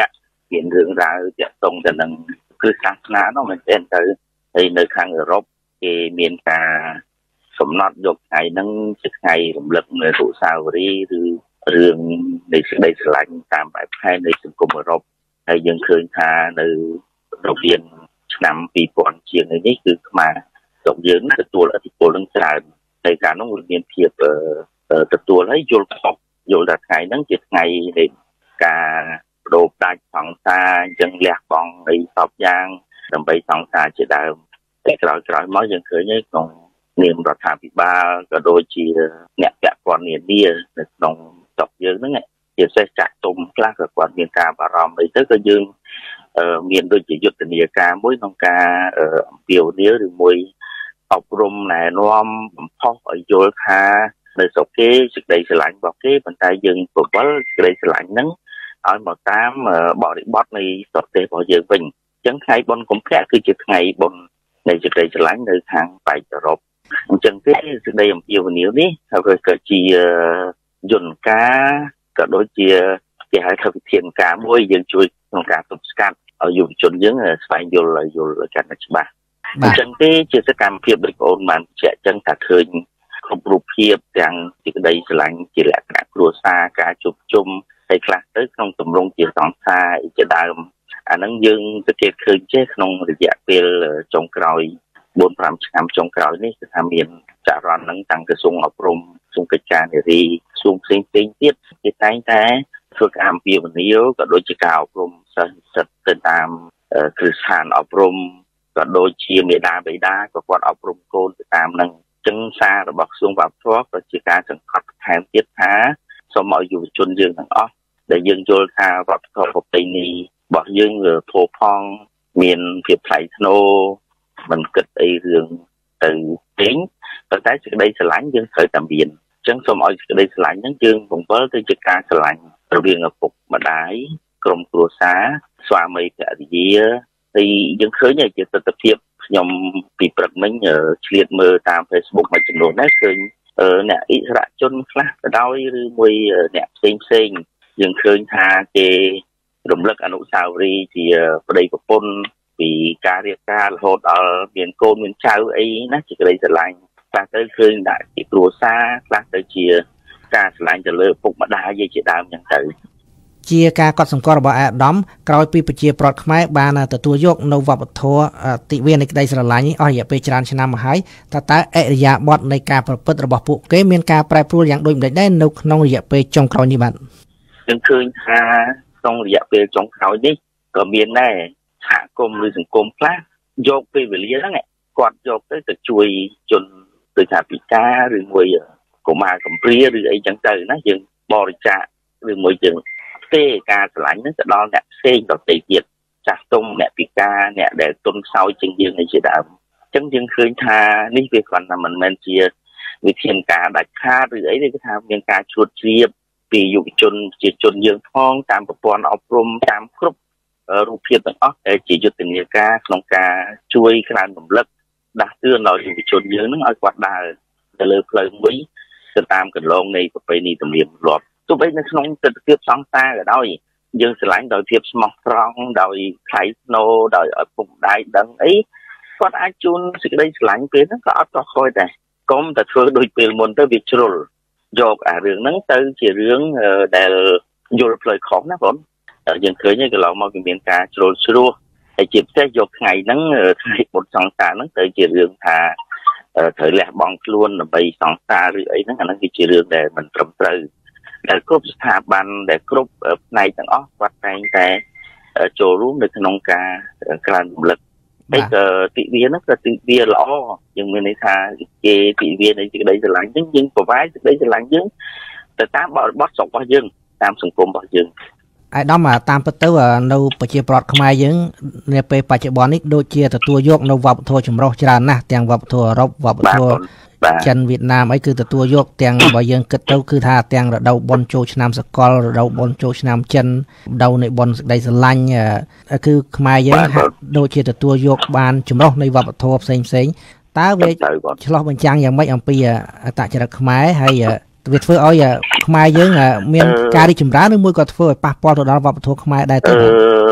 មានរឿងរ៉ាវទាក់ទងទៅនឹងគ្រឹះសាសនានោះមិនមែនទៅហើយនៅខាងអឺរ៉ុបគេមានការកំណត់យកថ្ងៃហ្នឹងជាថ្ងៃរំលឹកនៅរុសាវរីយ៍ឬរឿងនៃសេចក្តីស្រឡាញ់តាមបែបផែននៃសង្គមអឺរ៉ុបហើយយើងឃើញថានៅរវាងឆ្នាំ2000ជាងនេះគឺខ្មែរស្រុកយើងទទួលឥទ្ធិពលនឹងច្រើនតែការនោះមានភាពទទួលហើយយល់ខុសយល់ថាថ្ងៃហ្នឹងជាថ្ងៃនៃការបដូរផ្ដាច់សង្សារអញ្ចឹងលះបង់នៃសពយ៉ាងដើម្បីសង្សារជាដើមតែក្រោយមកយើងឃើញឯក្នុងនាមរដ្ឋាភិបាលក៏ដូចជាអ្នកពាក់ព័ន្ធនានានៅក្នុងស្រុកយើងហ្នឹងជាពិសេសចាក់ទុំខ្លះក៏គាត់មានការបារម្ភអីទៅក៏យើងមានដូចជាយុទ្ធនាការមួយក្នុងការអំពាវនាវឬមួយអប់រំណែនាំបំផុសឲ្យយល់ថានៅស្រុកគេសេចក្តីស្រឡាញ់របស់គេប៉ុន្តែយើងពវល់សេចក្តីស្រឡាញ់ហ្នឹងឲ្យមកតាមបរិបទនៃប្រទេសរបស់យើងវិញអញ្ចឹងថ្ងៃបុណ្យកុម្ភៈគឺជាថ្ងៃបុណ្យនៃសេចក្តីស្រឡាញ់នៅខាងបែកអឺរ៉ុបអញ្ចឹងទេសេចក្តីអំពាវនាវនេះហើយក៏ជាយន្តការក៏ដូចជាគេហៅថាវិធានការមួយយើងជួយក្នុងការទប់ស្កាត់ឲ្យយុវជនយើងស្វែងយល់កាន់តែច្បាស់អញ្ចឹងទេជាសកម្មភាពដូចបងអូនបានបញ្ជាក់អញ្ចឹងថាឃើញគ្រប់រូបភាពទាំងសេចក្តីស្រឡាញ់ជាលក្ខណៈគ្រួសារការជួបជុំហើយខ្លះទៅក្នុងទម្រង់ជាសង្សារជាដើមអាហ្នឹងយើងសង្កេតឃើញចេះក្នុងរយៈពេលចុងក្រោយ 4-5 ឆ្នាំចុងក្រោយនេះគឺថាមានចរន្តហ្នឹងតាំងក្រសួងអប់រំក្រសួងកិច្ចការនារីក្រសួងផ្សេងទៀតគេតែងតែធ្វើការអំពាវនាវក៏ដូចជាការអប់រំសិស្សទៅតាមគ្រឹះស្ថានអប់រំក៏ដូចជាមេដាបេដាក៏គាត់អប់រំកូនទៅតាមហ្នឹងចឹងសាររបស់ក្រសួងវប្បធម៌ក៏ជាការសង្កត់បន្ថែមទៀតថាសូមឲ្យយុវជនយើងទាំងអស់ដែលយើងយល់ថាវប្បធម៌ប្រពៃណីរបស់យើងផូរផង់មានភាពថ្លៃថ្នូរមិនគិតអីរឿងទៅពេញប៉ុន្តែសេចក្តីស្រឡាញ់យើងត្រូវតែមានអញ្ចឹងសូមឲ្យសេចក្តីស្រឡាញ់ហ្នឹងយើងបង្វិលទៅជាការស្រឡាញ់រវាងឪពុកម្ដាយក្រុមគ្រួសារស្វាមីភរិយាហើយយើងឃើញជាទស្សនវិជ្ជាខ្ញុំពីព្រឹកមិញឆ្លៀតមើលតាម Facebook មួយចំនួនដែរឃើញអ្នកអិសរាជជនខ្លះក៏ដោយឬមួយអ្នកផ្សេងយើងឃើញថាគេរំលឹកអនុស្សាវរីយ៍ជាប្តីប្រពន្ធពីការរៀបការរហូតដល់មានកូនមានចៅអីណាជាក្តីស្រឡាញ់ខ្លះទៅឃើញដាក់ជាគ្រួសារខ្លះទៅជាការស្រឡាញ់ទៅលើពុកម្ដាយជាដើមចឹងទៅជាការកត់សម្គាល់របស់អាដាមក្រោយពីប្រជាប្រដ្ឋខ្មែរបានទទួលយកនៅវប្បធម៌ទិវានៃក្តីស្រឡាញ់អស់រយៈពេលច្រើនឆ្នាំមកហើយតើអរិយាប័ត្រនៃការប្រព្រឹត្តរបស់ពួកគេមានការប្រែប្រួលយ៉ាងដូចម្តេចដែរនៅក្នុងរយៈពេលចុងក្រោយនេះបាទយើងឃើញថាក្នុងរយៈពេលចុងក្រោយនេះក៏មានដែរសហគមន៍ឬសង្គមខ្លះយកពេលវេលាហ្នឹងគាត់យកទៅជួយជនដូចថាពិការឬមួយកុមារកំព្រាឬអីចឹងទៅណាយើងបរិច្ចាគឬមួយយើងទេការស្រឡាញ់ហ្នឹងទៅដល់អ្នកផ្សេងដទៃទៀតចាស់ទុំអ្នកពិការអ្នកដែលទុនខ្សោយជាងយើងឯជាដើមអញ្ចឹងយើងឃើញថានេះវាគ្រាន់តែមិនមែនជាវិធានការដាច់ខាតឬអីទេគឺថាមានការជួតជ្រាបពីយុវជនជាជនយើងផងតាមប្រព័ន្ធអប់រំតាមគ្រប់រូបភាពទាំងអស់ដែលជាយុទ្ធនាការក្នុងការជួយក្រើនរំលឹកដាស់តឿនដល់យុវជនយើងនឹងឲ្យគាត់ដើរទៅលើផ្លូវមួយទៅតាមកន្លងនៃប្រពៃណីទំនៀមទម្លាប់ទោះបីនៅក្នុងទស្សនវិជ្ជាសង្សារក៏ដោយយើងស្រឡាញ់ដោយភាពស្មោះត្រង់ដោយថ្លៃថ្នូរដោយឲ្យពុកម្ដាយដឹងអីគាត់អាចជូនសេចក្តីស្រឡាញ់ពេលហ្នឹងក៏អត់ក៏ខូចដែរកុំតែធ្វើដូចពេលមុនទៅវាជ្រុលយកអារឿងហ្នឹងទៅជារឿងដែលយល់ផ្លូវខុសណាបងយើងឃើញកន្លងមកវាមានការជ្រុលជ្រោះហើយជាពិសេសយកថ្ងៃហ្នឹងថ្ងៃបុណ្យសង្សារហ្នឹងទៅជារឿងថាត្រូវលះបង់ខ្លួនដើម្បីសង្សារឬអីហ្នឹងអាហ្នឹងគឺជារឿងដែលមិនត្រឹមត្រូវដែលគ្រប់ស្ថាប័នដែលគ្រប់ផ្នែកទាំងអស់គាត់តែងតែចូលរួមនៅក្នុងការក្រើនរំលឹកហើយក៏ទិវាហ្នឹងក៏ទិវាល្អយើងមានន័យថាគេទិវានៃសេចក្តីស្រឡាញ់ហ្នឹងយើងប្រវាយសេចក្តីស្រឡាញ់យើងទៅតាមបរិបទស្រុករបស់យើងតាមសង្គមរបស់យើងអាដាមតាមពិតទៅនៅប្រជាប្រដ្ឋខ្មែរយើងនៅពេលបច្ចុប្បន្ននេះដូចជាទទួលយកនៅវប្បធម៌ចម្រុះច្រើនណាស់ទាំងវប្បធម៌អឺរ៉ុបវប្បធម៌ចិនវៀតណាមអីគឺទទួលយកទាំងបើយើងគិតទៅគឺថាទាំងរដូវបុណ្យចូលឆ្នាំសកលរដូវបុណ្យចូលឆ្នាំចិនរដូវនៃបុណ្យសេចក្តីស្រឡាញ់គឺខ្មែរយើងហាក់ដូចជាទទួលយកបានចម្រុះនៃវប្បធម៌ផ្សេងតើវាឆ្លោះបញ្ចាំងយ៉ាងម៉េចអំពីអត្តចរិតខ្មែរហើយវាធ្វើឲ្យខ្មែរយើងមានការរីកចម្រើនឬមួយក៏ធ្វើឲ្យប៉ះពាល់ទៅដល់វប្បធម៌ខ្មែរដែរទេ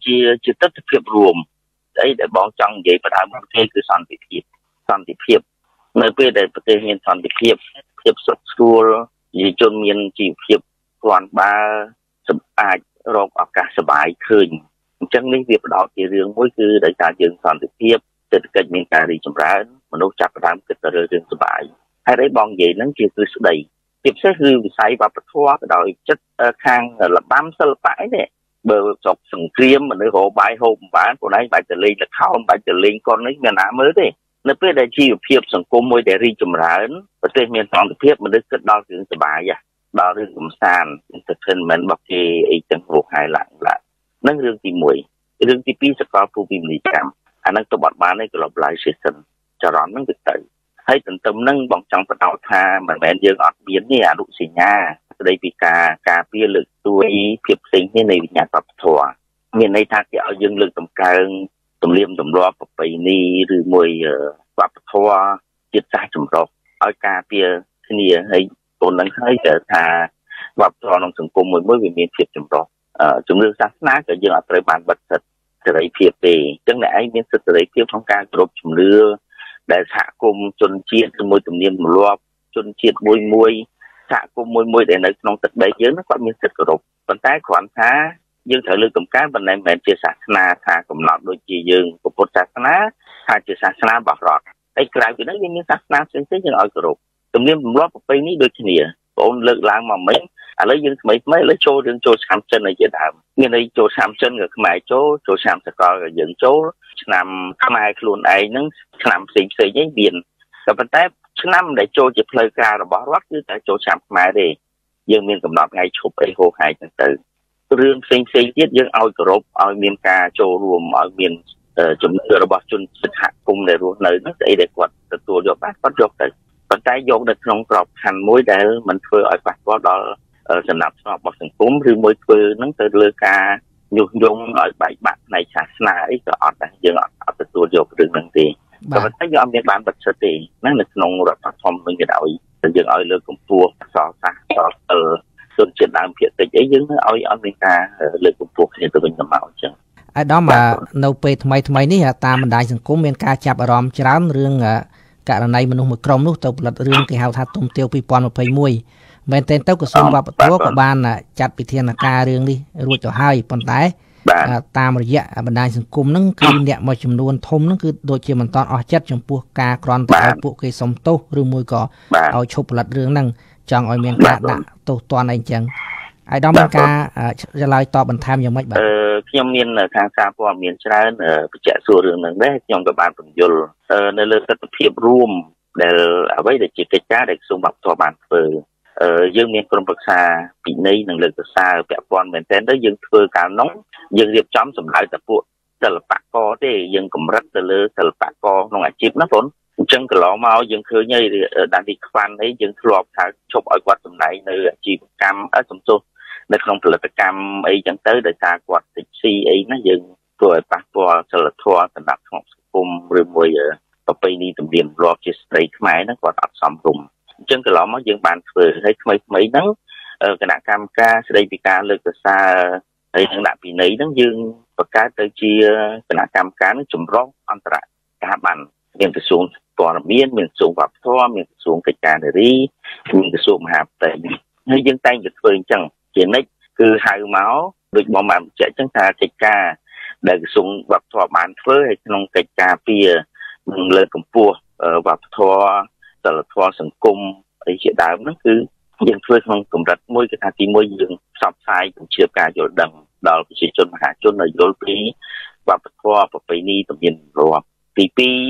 ជាទស្សនវិជ្ជារួមអីដែលបងចង់និយាយបណ្ដាមកគេគឺសន្តិភាពនៅពេលដែលប្រទេសមានសន្តិភាពភាពសុខស្រួលប្រជាជនមានជីវភាពគ្រាន់បើអាចរកឱកាសសុបាយឃើញអញ្ចឹងនេះវាបដោតជារឿងមួយគឺដោយសារយើងសន្តិភាពសេដ្ឋកិច្ចមានការរីកចម្រើនមនុស្សចាប់ផ្ដើមគិតទៅលើរឿងសុបាយហើយអីបងនិយាយហ្នឹងជាទ្រឹស្ដីជាពិសេសគឺវិស័យវប្បធម៌ក៏ដោយចិត្តខាងរបាំសិល្បៈនេះបើចប់សង្គ្រាមមនុស្សរបាយហូបបានខ្លួនឯងបាច់ទៅលេងល្ខោនបាច់ទៅលេងកុននេះមានណាមើលទេនៅពេលដែលជីវភាពសង្គមមួយដែលរីកចម្រើនប្រទេសមានសន្តិភាពមនុស្សគិតដល់រឿងសុបាយដល់រឿងកំសាន្ត entertainment របស់គេអីចឹងរកហើយឡើងហ្នឹងរឿងទី1រឿងទី2សកលភូមិនីយកម្មអាហ្នឹងទៅបាត់បានឯ globalization ចរន្តហ្នឹងទៅហើយទន្ទឹមហ្នឹងបងចង់បដោតថាមិនមែនយើងអត់មានទេអនុសញ្ញាស្ដីពីការពារលើកស្ទួយភាពផ្សេងគ្នានៃវិញ្ញាណវប្បធម៌មានន័យថាគេឲ្យយើងលើកតម្កើងទំនៀមទម្លាប់ប្រពៃណីឬមួយវប្បធម៌ជាតិសាសន៍ចម្រុះឲ្យការពារគ្នាហើយពលនឹងហើយតែថាវប្បធម៌ក្នុងសង្គមមួយវាមានភាពចម្រុះជំនឿសាសនាក៏យើងអត់ត្រូវបានបិទសិទ្ធិសេរីភាពទេអញ្ចឹងអ្នកឯងមានសិទ្ធិសេរីភាពក្នុងការគោរពជំនឿដែលសហគមន៍ជនជាតិជាមួយទំនៀមទម្លាប់ជនជាតិមួយសហគមន៍មួយដែលនៅក្នុងទឹកដីយើងគាត់មានសិទ្ធិគោរពប៉ុន្តែគ្រាន់ថាយើងត្រូវលើកតម្កើងប៉ុន្តែមិនមែនជាសាសនាថាកំណត់ដូចជាយើងពុទ្ធសាសនាថាជាសាសនាបរិរដ្ឋហើយក្រៅពីនេះយើងមានសាសនាផ្សេងៗយើងឲ្យគោរពទំនៀមទម្លាប់ប្រពៃណីដូចគ្នាបងអូនលើកឡើងមកមិញឥឡូវយើងថ្មីឥឡូវចូលឆ្នាំចិនឲ្យជាដើមមានន័យចូលឆ្នាំចិនក៏ខ្មែរចូលឆ្នាំសកលក៏យើងចូលឆ្នាំខ្មែរខ្លួនឯងហ្នឹងឆ្នាំផ្សេងឯងមានតែប៉ុន្តែឆ្នាំដែលចូលជាផ្លូវការរបស់រដ្ឋគឺតែចូលឆ្នាំខ្មែរទេយើងមានកំណត់ថ្ងៃឈប់អីហោហែកហ្នឹងទៅរឿងផ្សេងទៀតយើងឲ្យគោរពឲ្យមានការចូលរួមឲ្យមានជំនឿរបស់ជនសហគមន៍ដែលរស់នៅហ្នឹងស្អីដែលគាត់ទទួលយកបានគាត់យកទៅប៉ុន្តែយកនៅក្នុងក្របខ័ណ្ឌមួយដែលមិនធ្វើឲ្យប៉ះពាល់ដល់ចំណាប់ស្នប់របស់សង្គមឬមួយធ្វើហ្នឹងទៅលើការញុះញង់ឲ្យបែកបាក់ផ្នែកសាសនាអីក៏អត់ដែរយើងអត់ទទួលយករឿងហ្នឹងទេតែប៉ុន្តែយើងអត់មានបានបិទសិទ្ធទេណានៅក្នុងរដ្ឋធម្មនុញ្ញគេឲ្យយើងឲ្យលើកកម្ពស់អក្សរសាស្ត្រជនជាតិដើមភាគតិចអីយើងឲ្យអត់មានការលើកកម្ពស់គ្នាទៅវិញទៅមកអញ្ចឹងអាដាមនៅពេលថ្មីនេះតាមបណ្ដាញសង្គមមានការចាប់អារម្មណ៍ច្រើនរឿងករណីមនុស្សមួយក្រុមនោះទៅផលិតរឿងគេហៅថាទុំទាវ2021មែនទែនទៅក្រសួងវប្បធម៌ក៏បានចាត់វិធានការរឿងនេះរួចទៅហើយប៉ុន្តែតាមរយៈបណ្ដាញសង្គមហ្នឹងគឺអ្នកមួយចំនួនធំហ្នឹងគឺដូចជាមិនតាន់អស់ចិត្តចំពោះការក្រន់តែឲ្យពួកគេសុំទោសឬមួយក៏ឲ្យឈប់ផលិតរឿងហ្នឹងចង់ឲ្យមានការដាក់ទោសទណ្ឌអីចឹងអាយដាមមានការឆ្លើយតបបន្ថែមយ៉ាងម៉េចបាទខ្ញុំមានខាងសារព័ត៌មានច្រើនបញ្ជាក់សួររឿងហ្នឹងដែរខ្ញុំក៏បានបញ្យល់នៅលើទស្សនវិជ្ជារួមដែលអ្វីដែលជាកិច្ចការដែលក្រសួងវប្បធម៌បានធ្វើយើងមានក្រុមប្រឹក្សាពិន័យនិងលើកសរសើរពាក់ព័ន្ធមែនទែនទៅយើងធ្វើកាលនោះយើងរៀបចំសម្ដៅតែពួកសិល្បករទេយើងកម្រិតទៅលើសិល្បករក្នុងអាជីពណាបងអញ្ចឹងកន្លងមកយើងឃើញហើយដានីខ្វាន់អីយើងធ្លាប់ថាជប់ឲ្យគាត់សម្ដែងនៅអាជីវកម្មសំទោសនៅក្នុងផលិតកម្មអីចឹងទៅដោយសារគាត់តិចស៊ីអីណាយើងធ្វើឲ្យប៉ះពាល់សិលធម៌សម្រាប់ក្នុងសង្គមឬមួយប្រពៃណីទំនៀមទម្លាប់ជាស្ត្រីខ្មែរហ្នឹងគាត់អត់សមរម្យអញ្ចឹងកន្លងមកយើងបានធ្វើឲ្យថ្មីហ្នឹងគណៈកម្មការស្ដីពីការលើកសរសើរហើយនឹងដាក់ពិន័យហ្នឹងយើងបង្កើតទៅជាគណៈកម្មការនឹងចម្រុះអន្តរការបានមានក្រសួងព័ត៌មានមានក្រសួងវប្បធម៌មានក្រសួងកិច្ចការនារីមានក្រសួងមហាផ្ទៃហើយយើងតែងតែធ្វើអញ្ចឹងជានិច្ចគឺហៅមកដូចបងបានបញ្ជាក់អញ្ចឹងថាកិច្ចការដែលក្រសួងវប្បធម៌បានធ្វើហើយក្នុងកិច្ចការពីនឹងលើកកម្ពស់វប្បធម៌សិលធម៌សង្គមអីជាដើមហ្នឹងគឺយើងធ្វើក្នុងកម្រិតមួយគឺថាទី1យើងផ្សព្វផ្សាយពង្ជឿការយល់ដឹងដល់ប្រជាជនមហាជនឲ្យយល់ពីវប្បធម៌ប្រពៃណីទំនៀមទម្លាប់ទី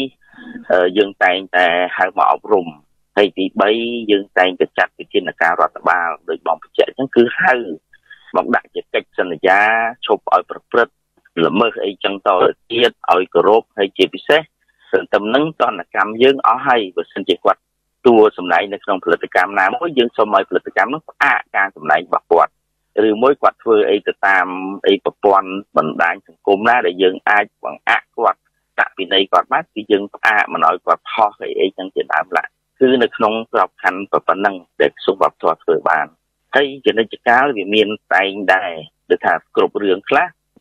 2យើងតែងតែហៅមកអប់រំហើយទី3យើងតែងតែចាត់វិធានការរដ្ឋបាលដោយបងបញ្ជាក់អញ្ចឹងគឺហៅមកដាក់ជាកិច្ចសន្យាឈប់ឲ្យប្រព្រឹត្តល្មើសអីចឹងតទៅទៀតឲ្យគោរពហើយជាពិសេសទន្ទឹមនឹងតនកម្មយើងអស់ហើយបើសិនជាគាត់តួសម្ដែងនៅក្នុងផលិតកម្មណាមួយយើងសូមឲ្យផលិតកម្មនោះផ្អាកការសម្ដែងរបស់គាត់ឬមួយគាត់ធ្វើអីទៅតាមអីប្រព័ន្ធបណ្ដាញសង្គមណាដែលយើងអាចបង្អាក់គាត់ដាក់ពិន័យគាត់បានគឺយើងផ្អាកមិនឲ្យគាត់ផុសអីចឹងជាដើមឡាគឺនៅក្នុងក្របខ័ណ្ឌប៉ុណ្ណឹងដែលក្រសួងវប្បធម៌ធ្វើបានហើយជានិច្ចកាលវាមានតែងដែរដូចថាគ្រប់រឿងខ្លះ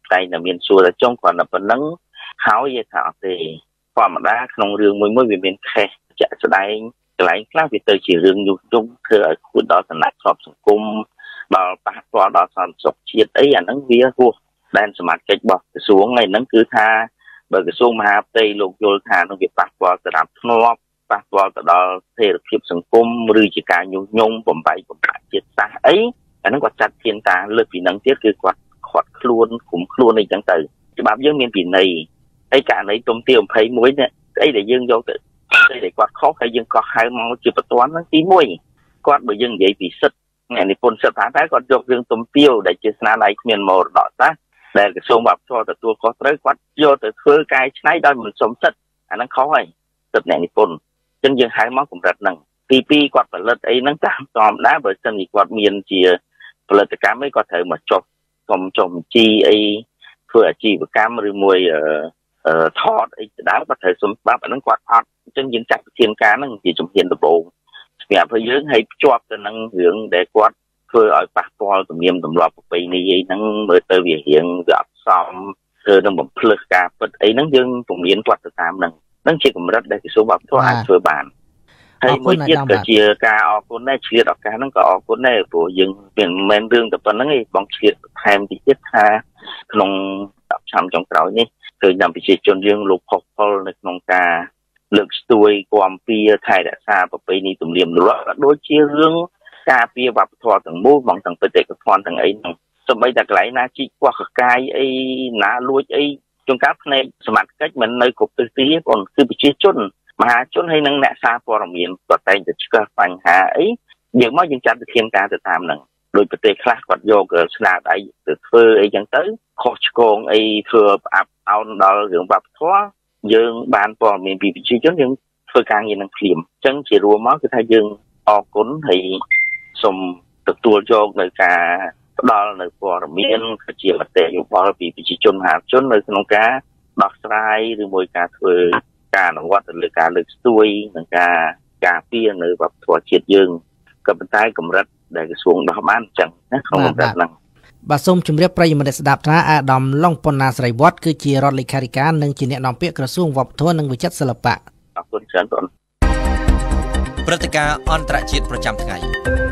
តែតែមានសួរតែចុងគាត់តែប៉ុណ្ណឹងហើយយថាអត់ទេធម្មតាក្នុងរឿងមួយវាមានខេសជាក់ស្ដែងកន្លែងខ្លះវាទៅជារឿងយុទ្ធយងធ្វើឲ្យគួរដល់ឋានៈស្របសង្គមដល់ប៉ះពាល់ដល់សន្តិសុខជាតិអីអាហ្នឹងវាហួសដែនសមាជិករបស់ក្រសួងហើយហ្នឹងគឺថាបើក្រសួងមហាផ្ទៃលោកយល់ថានឹងវាប៉ះពាល់ទៅដល់ធ្នាប់ប៉ះពាល់ទៅដល់ស្ថិរភាពសង្គមឬជាការញុះញង់បំបីបំផាក់ជាតិសាសន៍អីអាហ្នឹងគាត់ចាត់ធានការលើកពីហ្នឹងទៀតគឺគាត់ខាត់ខ្លួនគុំខ្លួនអីចឹងទៅច្បាប់យើងមានពិន័យហើយករណីទុំទា21នេះអីដែលយើងយកទៅអីដែលគាត់ខុសហើយយើងក៏ហៅមកជាបន្ទាន់ហ្នឹងទី1គាត់បើយើងនិយាយពីសិទ្ធិអ្នកនិពន្ធសិទ្ធិថាគាត់យករឿងទុំទាវដែលជាស្នាដៃគ្មានមរតកសាសន៍ដែលក្រសួងវប្បធម៌ទទួលខុសត្រូវគាត់យកទៅធ្វើកែច្នៃដោយមិនសមសិទ្ធិអាហ្នឹងខុសហើយសិទ្ធិអ្នកនិពន្ធអញ្ចឹងយើងហៅមកកម្រិតហ្នឹងទី2គាត់ផលិតអីហ្នឹងតាមធម្មតាបើសិនជាគាត់មានជាផលិតកម្មអីគាត់ត្រូវមកចុះបញ្ជីអីធ្វើអាជីវកម្មឬមួយថតអីដើមគាត់ត្រូវសុំច្បាប់អាហ្នឹងគាត់អត់អញ្ចឹងយើងចាត់វិធានការហ្នឹងជាជំហានដំបូងសម្រាប់ឲ្យយើងឲ្យភ្ជាប់ទៅនឹងរឿងដែលគាត់ធ្វើឲ្យប៉ះពាល់ទំនៀមទម្លាប់ប្រពៃណីអីហ្នឹងមើលទៅវារៀងវាអត់សមធ្វើនឹងបំភ្លឺការពិតអីហ្នឹងយើងពំរៀនគាត់ទៅតាមហ្នឹងជាកម្រិតដែលក្រសួងវប្បធម៌អាចធ្វើបានហើយមួយទៀតក៏ជាការអរគុណដែរឆ្លៀតឱកាសហ្នឹងក៏អរគុណដែរព្រោះយើងមិនមែនរឿងតែប៉ុណ្្នឹងទេបងឆ្លៀតបន្ថែមតិចទៀតថាក្នុង10ឆ្នាំចុងក្រោយនេះគឺតាមប្រជាជនយើងលោកផុសផុលនៅក្នុងការលើកស្ទួយគាំពៀថែរក្សាប្រពៃណីទំនៀមទម្លាប់ក៏ដូចជារឿងការពៀវប្បធម៌ទាំងមូលបងទាំងបេតិកភណ្ឌទាំងអីហ្នឹងសូម្បីតែកន្លែងណាជីកខ្វះកកាយអីណាលួចអីជួនកាលផ្នែកសមត្ថកិច្ចមិននៅគ្រប់ទិសទីទេបងគឺប្រជាជនមហាជនហើយនឹងអ្នកសារព័ត៌មានក៏តែងតែឆ្កឹះបញ្ហាអីយើងមកយើងចាត់វិធានការទៅតាមហ្នឹងដោយប្រទេសខ្លះគាត់យកស្នាដៃទៅធ្វើអីចឹងទៅខុសឆ្គងអីធ្វើផ្អាប់អោនដល់រឿងវប្បធម៌យើងបានព័ត៌មានពីប្រជាជនយើងធ្វើការងារនឹងភ្លាមអញ្ចឹងជារួមមកគឺថាយើងអរគុណហើយសូមទទួលយកនៅការផ្ដល់នៅព័ត៌មានជាមតិយោបល់ពីប្រជាជនមហាជននៅក្នុងការដោះស្រាយឬមួយការធ្វើការអនុវត្តទៅលើការលើកស្ទួយនិងការពារនៅវប្បធម៌ជាតិយើងក៏ប៉ុន្តែកម្រិតដែលក្រសួងដោះបានអញ្ចឹងណាក្នុងកម្រិតហ្នឹងបាទសូមជម្រាបប្រិយមិត្តស្ដាប់ថាអាដាមឡុងប៉ុណ្ណាស្រីវត្តគឺជារដ្ឋលេខាធិការនិងជាអ្នកនាំពាក្យក្រសួងវប្បធម៌និងវិចិត្រសិល្បៈអរគុណច្រើនបងព្រឹត្តិការណ៍អន្តរជាតិប្រចាំថ្ងៃ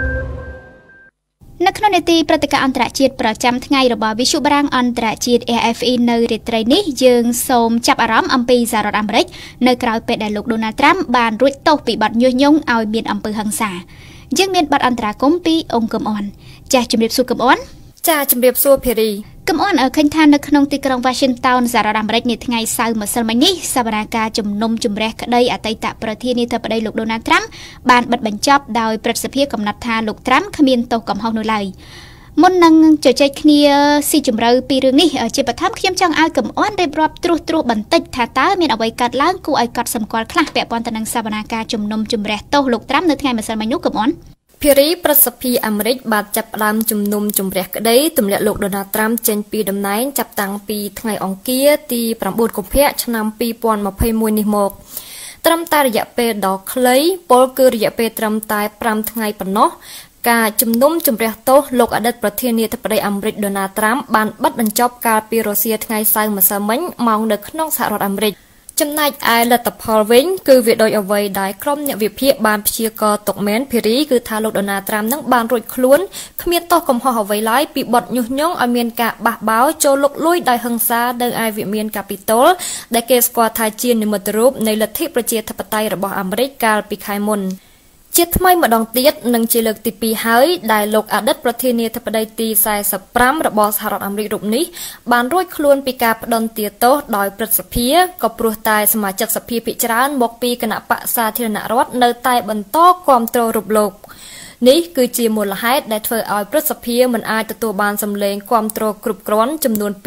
នៅក្នុងនេតិព្រឹត្តិការណ៍អន្តរជាតិប្រចាំថ្ងៃរបស់វិទ្យុបារាំងអន្តរជាតិ AFE នៅរាត្រីនេះយើងសូមចាប់អារម្មណ៍អំពីសហរដ្ឋអាមេរិកនៅក្រៅពេលដែលលោក Donald Trump បានរួចទោសពីបទញុះញង់ឲ្យមានអំពើហិង្សាយើងមានបទអន្តរាគមន៍ពីអង្គកឹមអនចាស់ជំរាបសួរកឹមអនចាជំរាបសួរភារីកឹមអនឃើញថានៅក្នុងទីក្រុង Washington សហរដ្ឋអាមេរិកនាថ្ងៃសៅរ៍ម្សិលមិញនេះសវនាការជំនុំជម្រះក្តីអតីតប្រធានាធិបតីលោក Donald Trump បានបិទបញ្ចប់ដោយព្រឹទ្ធសភាកំណត់ថាលោក Trump គ្មានទោសកំហុសនោះឡើយមុននឹងជជែកគ្នាស៊ីជម្រៅពីរឿងនេះជាបឋមខ្ញុំចង់ឲ្យកឹមអនរៀបរាប់ត្រួសបន្តិចថាតើមានអ្វីកើតឡើងគួរឲ្យកត់សម្គាល់ខ្លះពាក់ព័ន្ធទៅនឹងសវនាការជំនុំជម្រះទោសលោក Trump នៅថ្ងៃម្សិលមិញនោះកឹមអនភារីប្រសិទ្ធិអាមេរិកបានចាប់ផ្ដើមជំនុំជម្រះក្តីទម្លាក់លោក Donald Trump ចេញពីតំណែងចាប់តាំងពីថ្ងៃអង្គារទី9កុម្ភៈឆ្នាំ2021នេះមកត្រឹមតែរយៈពេលដ៏ខ្លីពលគឺរយៈពេលត្រឹមតែ5ថ្ងៃប៉ុណ្ណោះការជំនុំជម្រះទោសលោកអតីតប្រធានាធិបតីអាមេរិក Donald Trump បានបិទបញ្ចប់កាលពីរសៀលថ្ងៃសៅរ៍ម្សិលមិញម៉ោងនៅក្នុងសហរដ្ឋអាមេរិកចំណែកឯលទ្ធផលវិញគឺវាដូចអ្វីដែលក្រុមអ្នកវិភាគបានព្យាករណ៍ទុកមែនភារីគឺថាលោក Donald Trump នឹងបានរួចខ្លួនគ្មានទោសកំហុសអ្វីឡើយពីបទញុះញង់ឲ្យមានការបះបោរចូលលុកលួយដោយហិង្សានៅឯវិមានកាពីតូលដែលគេស្គាល់ថាជានិមិត្តរូបនៃលទ្ធិប្រជាធិបតេយ្យរបស់អាមេរិកកាលពីខែមុនជាថ្មីម្ដងទៀតនិងជាលើកទី2ហើយដែលលោកអតីតប្រធានាធិបតីទី45របស់សហរដ្ឋអាមេរិករូបនេះបានរួចខ្លួនពីការផ្ដន្ទាទោសដោយព្រឹទ្ធសភាក៏ព្រោះតែសមាជិកសភាភាគច្រើនមកពីគណៈបក្សសាធារណរដ្ឋនៅតែបន្តគាំទ្ររូបលោកនេះគឺជាមូលហេតុដែលធ្វើឲ្យព្រឹទ្ធសភាមិនអាចទទួលបានសម្លេងគាំទ្រគ្រប់គ្រាន់ចំនួន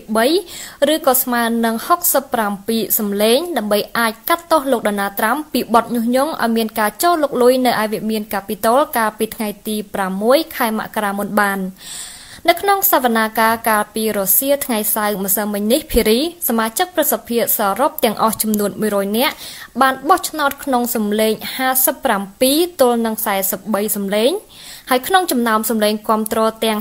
2/3ឬក៏ស្មើនឹង67សម្លេងដើម្បីអាចកាត់ទោសលោក Donald Trump ពីបទញុះញង់ឲ្យមានការចូលលុកលុយនៅឯវិមានកាពីតូលកាលពីថ្ងៃទី6ខែមករាមុនបាននៅក្នុងសវនាការកាលពីរសៀលថ្ងៃសៅរ៍ម្សិលមិញនេះភារីសមាជិកព្រឹទ្ធសភាសរុបទាំងអស់ចំនួន100នាក់បានបោះឆ្នោតក្នុងសម្លេង57ទល់នឹង43សម្លេងហើយក្នុងចំណោមសម្លេងគាំទ្រទាំង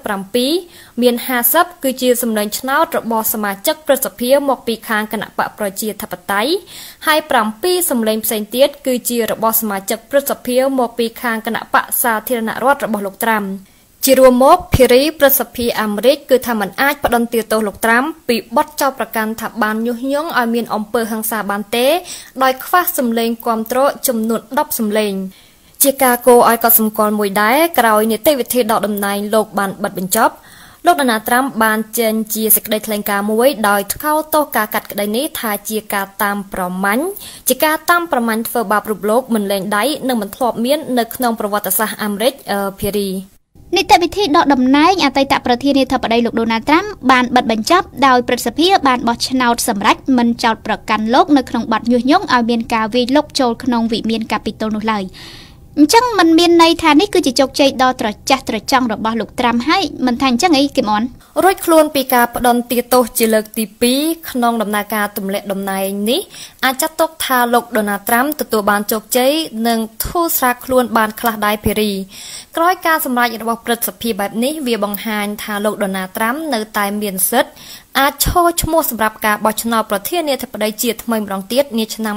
57មាន50គឺជាសម្លេងឆ្នោតរបស់សមាជិកព្រឹទ្ធសភាមកពីខាងគណៈបកប្រជាធិបតេយ្យហើយ7សម្លេងផ្សេងទៀតគឺជារបស់សមាជិកព្រឹទ្ធសភាមកពីខាងគណៈបកសាធារណរដ្ឋរបស់លោកត្រាំជារួមមកភារីព្រឹទ្ធសភាអាមេរិកគឺថាมันអាចផ្ដន្ទាទោសលោកត្រាំពីបទចោទប្រកាន់ថាបានញុះញង់ឲ្យមានអំពើហិង្សាបានទេដោយខ្វះសម្លេងគាំទ្រចំនួន10សម្លេងជាការគោឲ្យកត់សម្គាល់មួយដែរក្រោយនីតិវិធីដកតំណែងលោកបានបិទបញ្ចប់លោកដូណាល់ត្រាំបានចេញជាសេចក្តីថ្លែងការណ៍មួយដោយថ្កោលទោសការកាត់ក្តីនេះថាជាការតាមប្រមាញ់ធ្វើបាបរូបលោកមិនលែងដៃនិងមិនធ្លាប់មាននៅក្នុងប្រវត្តិសាស្ត្រអាមេរិកភារីនីតិវិធីដកតំណែងអតីតប្រធានាធិបតីលោកដូណាល់ត្រាំបានបិទបញ្ចប់ដោយព្រឹទ្ធសភាបានបោះឆ្នោតសម្រេចមិនចោទប្រកាន់លោកនៅក្នុងបទញុះញង់ឲ្យមានការវាយលុកចូលក្នុងវិមានកាពីតុលនោះឡើយអញ្ចឹងมันមានន័យថានេះគឺជាជោគជ័យដ៏ត្រចះត្រចង់របស់លោកត្រាំហើយមិនថាអញ្ចឹងអីគឹមអនរួចខ្លួនពីការផ្ដន់ទាទោសជាលើកទី2ក្នុងដំណើរការទម្លាក់តំណែងនេះអាចចាត់ទុកថាលោកដូណាល់ត្រាំទទួលបានជោគជ័យនិងធូរស្រាលខ្លួនបានខ្លះដែរភារីក្រោយការសម្រេចរបស់ព្រឹទ្ធសភាបែបនេះវាបង្ហាញថាលោកដូណាល់ត្រាំនៅតែមានសិទ្ធិអាចឈរឈ្មោះសម្រាប់ការបោះឆ្នោតប្រធានាធិបតីជាថ្មីម្ដងទៀតនាឆ្នាំ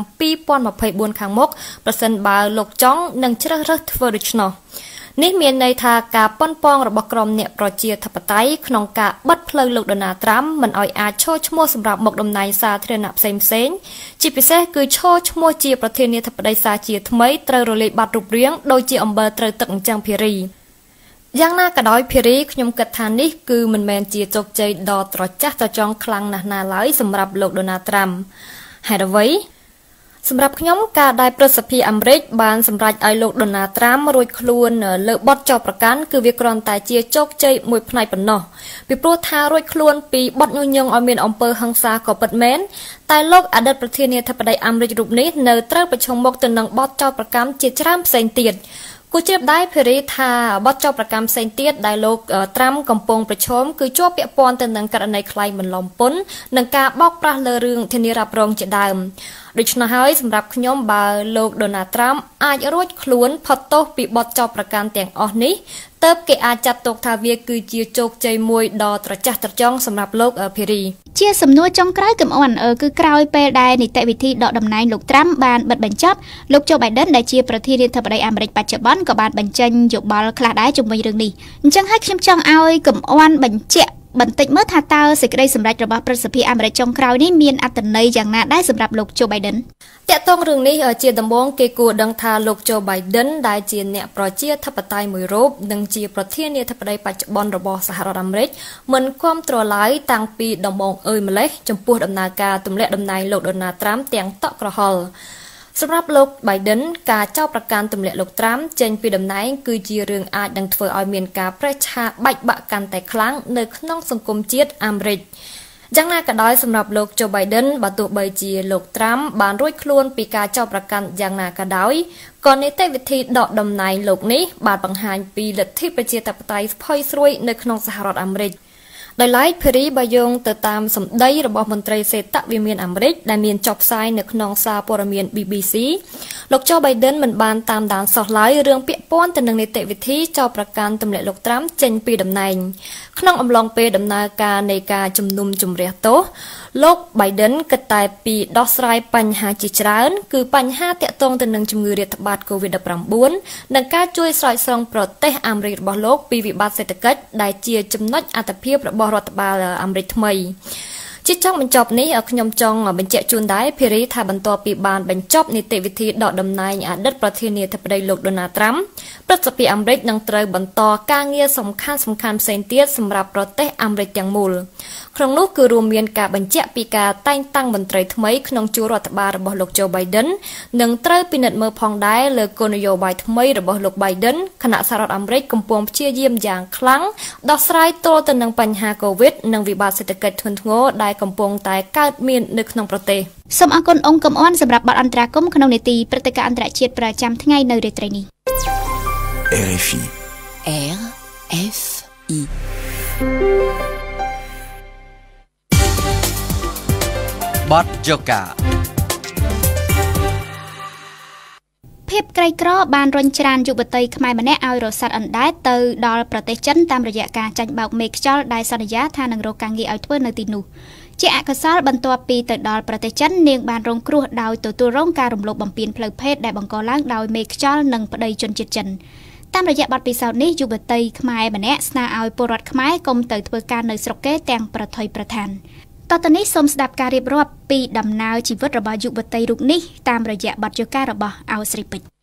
2024ខាងមុខប្រសិនបើលោកចង់នឹងជ្រើសរើសធ្វើដូច្នោះនេះមានន័យថាការប៉ុនប៉ងរបស់ក្រុមអ្នកប្រជាធិបតេយ្យក្នុងការបិទផ្លូវលោកដូណាល់ត្រាំមិនឲ្យអាចឈរឈ្មោះសម្រាប់មុខតំណែងសាធារណៈផ្សេងជាពិសេសគឺឈរឈ្មោះជាប្រធានាធិបតីសាជាថ្មីត្រូវរលាយបាត់រូបរាងដូចជាអំបិលត្រូវទឹកអញ្ចឹងភារីយ៉ាងណាក៏ដោយភារីខ្ញុំគិតថានេះគឺមិនមែនជាជោគជ័យដ៏ត្រចះត្រចង់ខ្លាំងណាស់ណាឡើយសម្រាប់លោកដូណាល់ត្រាំហេតុអ្វីសម្រាប់ខ្ញុំការដែលព្រឹទ្ធសភាអាមេរិកបានសម្រេចឲ្យលោកដូណាល់ត្រាំរួចខ្លួនលើបទចោទប្រកាន់គឺវាគ្រាន់តែជាជោគជ័យមួយផ្នែកប៉ុណ្ណោះពីព្រោះថារួចខ្លួនពីបទញុះញង់ឲ្យមានអំពើហិង្សាក៏ពិតមែនតែលោកអតីតប្រធានាធិបតីអាមេរិករូបនេះនៅត្រូវប្រឈមមុខទៅនឹងបទចោទប្រកាន់ជាច្រើនផ្សេងទៀតគូជ្រាបដែរភារីថាបទចោទប្រកាន់ផ្សេងទៀតដែលលោកត្រាំកំពុងប្រឈមគឺជាប់ពាក់ព័ន្ធទៅនឹងករណីក្លែងបន្លំពន្ធនិងការបោកប្រាស់លើរឿងធានារ៉ាប់រងជាដើមដូច្នោះហើយសម្រាប់ខ្ញុំបើលោកដូណាល់ត្រាំអាចរួចខ្លួនផុតទោសពីបទចោទប្រកាន់ទាំងអស់នេះទើបគេអាចចាត់ទុកថាវាគឺជាជោគជ័យមួយដ៏ត្រចះត្រចង់សម្រាប់លោកភារីជាសំណួរចុងក្រោយគឹមអនគឺក្រោយពេលដែលនីតិវិធីដកតំណែងលោកត្រាំបានបិទបញ្ចប់លោកโจ Biden ដែលជាប្រធានាធិបតីអាមេរិកបច្ចុប្បន្នក៏បានបញ្ចេញយោបល់ខ្លះដែរជុំវិញរឿងនេះអញ្ចឹងហើយខ្ញុំចង់ឲ្យគឹមអនបញ្ជាក់បន្តិចមើលថាតើសេចក្តីសម្រេចរបស់ព្រឹទ្ធសភាអាមេរិកចុងក្រោយនេះមានអត្ថន័យយ៉ាងណាដែរសម្រាប់លោកโจ Biden តាក់ទងរឿងនេះជាដំបូងគេគួរដឹងថាលោកโจ Biden ដែលជាអ្នកប្រជាធិបតេយ្យមួយរូបនិងជាប្រធានាធិបតីបច្ចុប្បន្នរបស់សហរដ្ឋអាមេរិកមិនគាំទ្រឡើយតាំងពីដំបូងម្លេះចំពោះដំណើរការទម្លាក់តំណែងលោកដូណាល់ត្រាំទាំងតក់ក្រហល់សម្រាប់លោក Biden ការចោទប្រកាន់ទម្លាក់លោកត្រាំចេញពីតំណែងគឺជារឿងអាចនឹងធ្វើឲ្យមានការប្រេះឆាបែកបាក់កាន់តែខ្លាំងនៅក្នុងសង្គមជាតិអាមេរិកយ៉ាងណាក៏ដោយសម្រាប់លោកโจ Biden បើទោះបីជាលោកត្រាំបានរួចខ្លួនពីការចោទប្រកាន់យ៉ាងណាក៏ដោយក៏នីតិវិធីដកតំណែងលោកនេះបានបង្ហាញពីលទ្ធិប្រជាធិបតេយ្យផុយស្រួយនៅក្នុងសហរដ្ឋអាមេរិកដោយឡែកភារីបើយោងទៅតាមសម្ដីរបស់មន្ត្រីសេដ្ឋវិមានអាមេរិកដែលមានចុះផ្សាយនៅក្នុងសារព័ត៌មាន BBC លោកโจ Biden មិនបានតាមដានសោះឡើយរឿងពាក់ព័ន្ធទៅនឹងនីតិវិធីចោទប្រកាន់ទម្លាក់លោកត្រាំចេញពីតំណែងក្នុងអំឡុងពេលដំណើរការនៃការជំនុំជម្រះទោសលោក Biden គិតតែពីដោះស្រាយបញ្ហាជាច្រើនគឺបញ្ហាទាក់ទងទៅនឹងជំងឺរាតត្បាត COVID-19 និងការជួយស្រោចស្រង់ប្រទេសអាមេរិករបស់លោកពីវិបត្តិសេដ្ឋកិច្ចដែលជាចំណុចអាទិភាពរបស់រដ្ឋបាលអាមេរិកថ្មីជាចុងបញ្ចប់នេះខ្ញុំចង់បញ្ជាក់ជូនដែរភារីថាបន្ទាប់ពីបានបញ្ចប់នីតិវិធីដកតំណែងអតីតប្រធានាធិបតីលោកដូណាល់ត្រាំព្រឹទ្ធសភាអាមេរិកនឹងត្រូវបន្តការងារសំខាន់ផ្សេងទៀតសម្រាប់ប្រទេសអាមេរិកទាំងមូលក្នុងនោះគឺរួមមានការបញ្ជាក់ពីការតែងតាំងមន្ត្រីថ្មីក្នុងជួររដ្ឋបាលរបស់លោកโจ Biden និងត្រូវពិនិត្យមើលផងដែរលើគោលនយោបាយថ្មីរបស់លោក Biden គណៈសហរដ្ឋអាមេរិកកំពុងព្យាយាមយ៉ាងខ្លាំងដោះស្រាយទល់ទៅនឹងបញ្ហា COVID និងវិបត្តិសេដ្ឋកិច្ចធ្ងន់ធ្ងរដែលកំពុងតែកើតមាននៅក្នុងប្រទេសសូមអរគុណអង្គកំអនសម្រាប់បទអន្តរាគមន៍ក្នុងនេតិព្រឹត្តិការណ៍អន្តរជាតិប្រចាំថ្ងៃនៅរាត្រីនេះ RFIបទយូហ្គាភាពក្រីក្របានរុញច្រានយុវតីខ្មែរម្នាក់ឲ្យរសាត់អណ្ដែតទៅដល់ប្រទេសចិនតាមរយៈការចាញ់បោកមេខ្យល់ដែលសន្យាថានឹងរកការងារឲ្យធ្វើនៅទីនោះជាអកុសលបន្ទាប់ពីទៅដល់ប្រទេសចិននាងបានរងគ្រោះដោយទទួលរងការរំលោភបំពានផ្លូវភេទដែលបង្កឡើងដោយមេខ្យល់និងប្តីជនជាតិចិនតាមរយៈបទពិសោធន៍នេះយុវតីខ្មែរម្នាក់ស្នើឲ្យពលរដ្ឋខ្មែរកុំទៅធ្វើការនៅស្រុកគេទាំងប្រថុយប្រឋានតទៅនេះសូមស្ដាប់ការរៀបរាប់ពីដំណើរជីវិតរបស់យុវតីរូបនេះតាមរយៈបទយការបស់អោស្រីពេជ្រ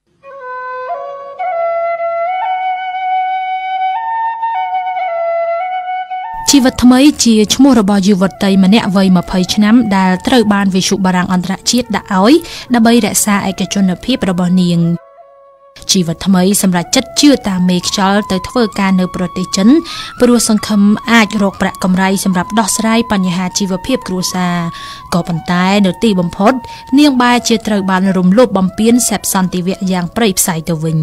ជីវិតថ្មីជាឈ្មោះរបស់យុវតីម្នាក់វ័យ20ឆ្នាំដែលត្រូវបានវិទ្យុបារាំងអន្តរជាតិដាក់ឲ្យដើម្បីរក្សាឯកជនភាពរបស់នាងជីវិតថ្មីសម្រាប់ចិត្តជឿតាមមេខ្យល់ទៅធ្វើការនៅប្រទេសចិនព្រោះសង្ឃឹមអាចរកប្រាក់កម្រៃសម្រាប់ដោះស្រាយបញ្ហាជីវភាពគ្រួសារក៏ប៉ុន្តែនៅទីបំផុតនាងបែរជាត្រូវបានរំលោភបំពានសេពសន្តិវៈយ៉ាងព្រៃផ្សៃទៅវិញ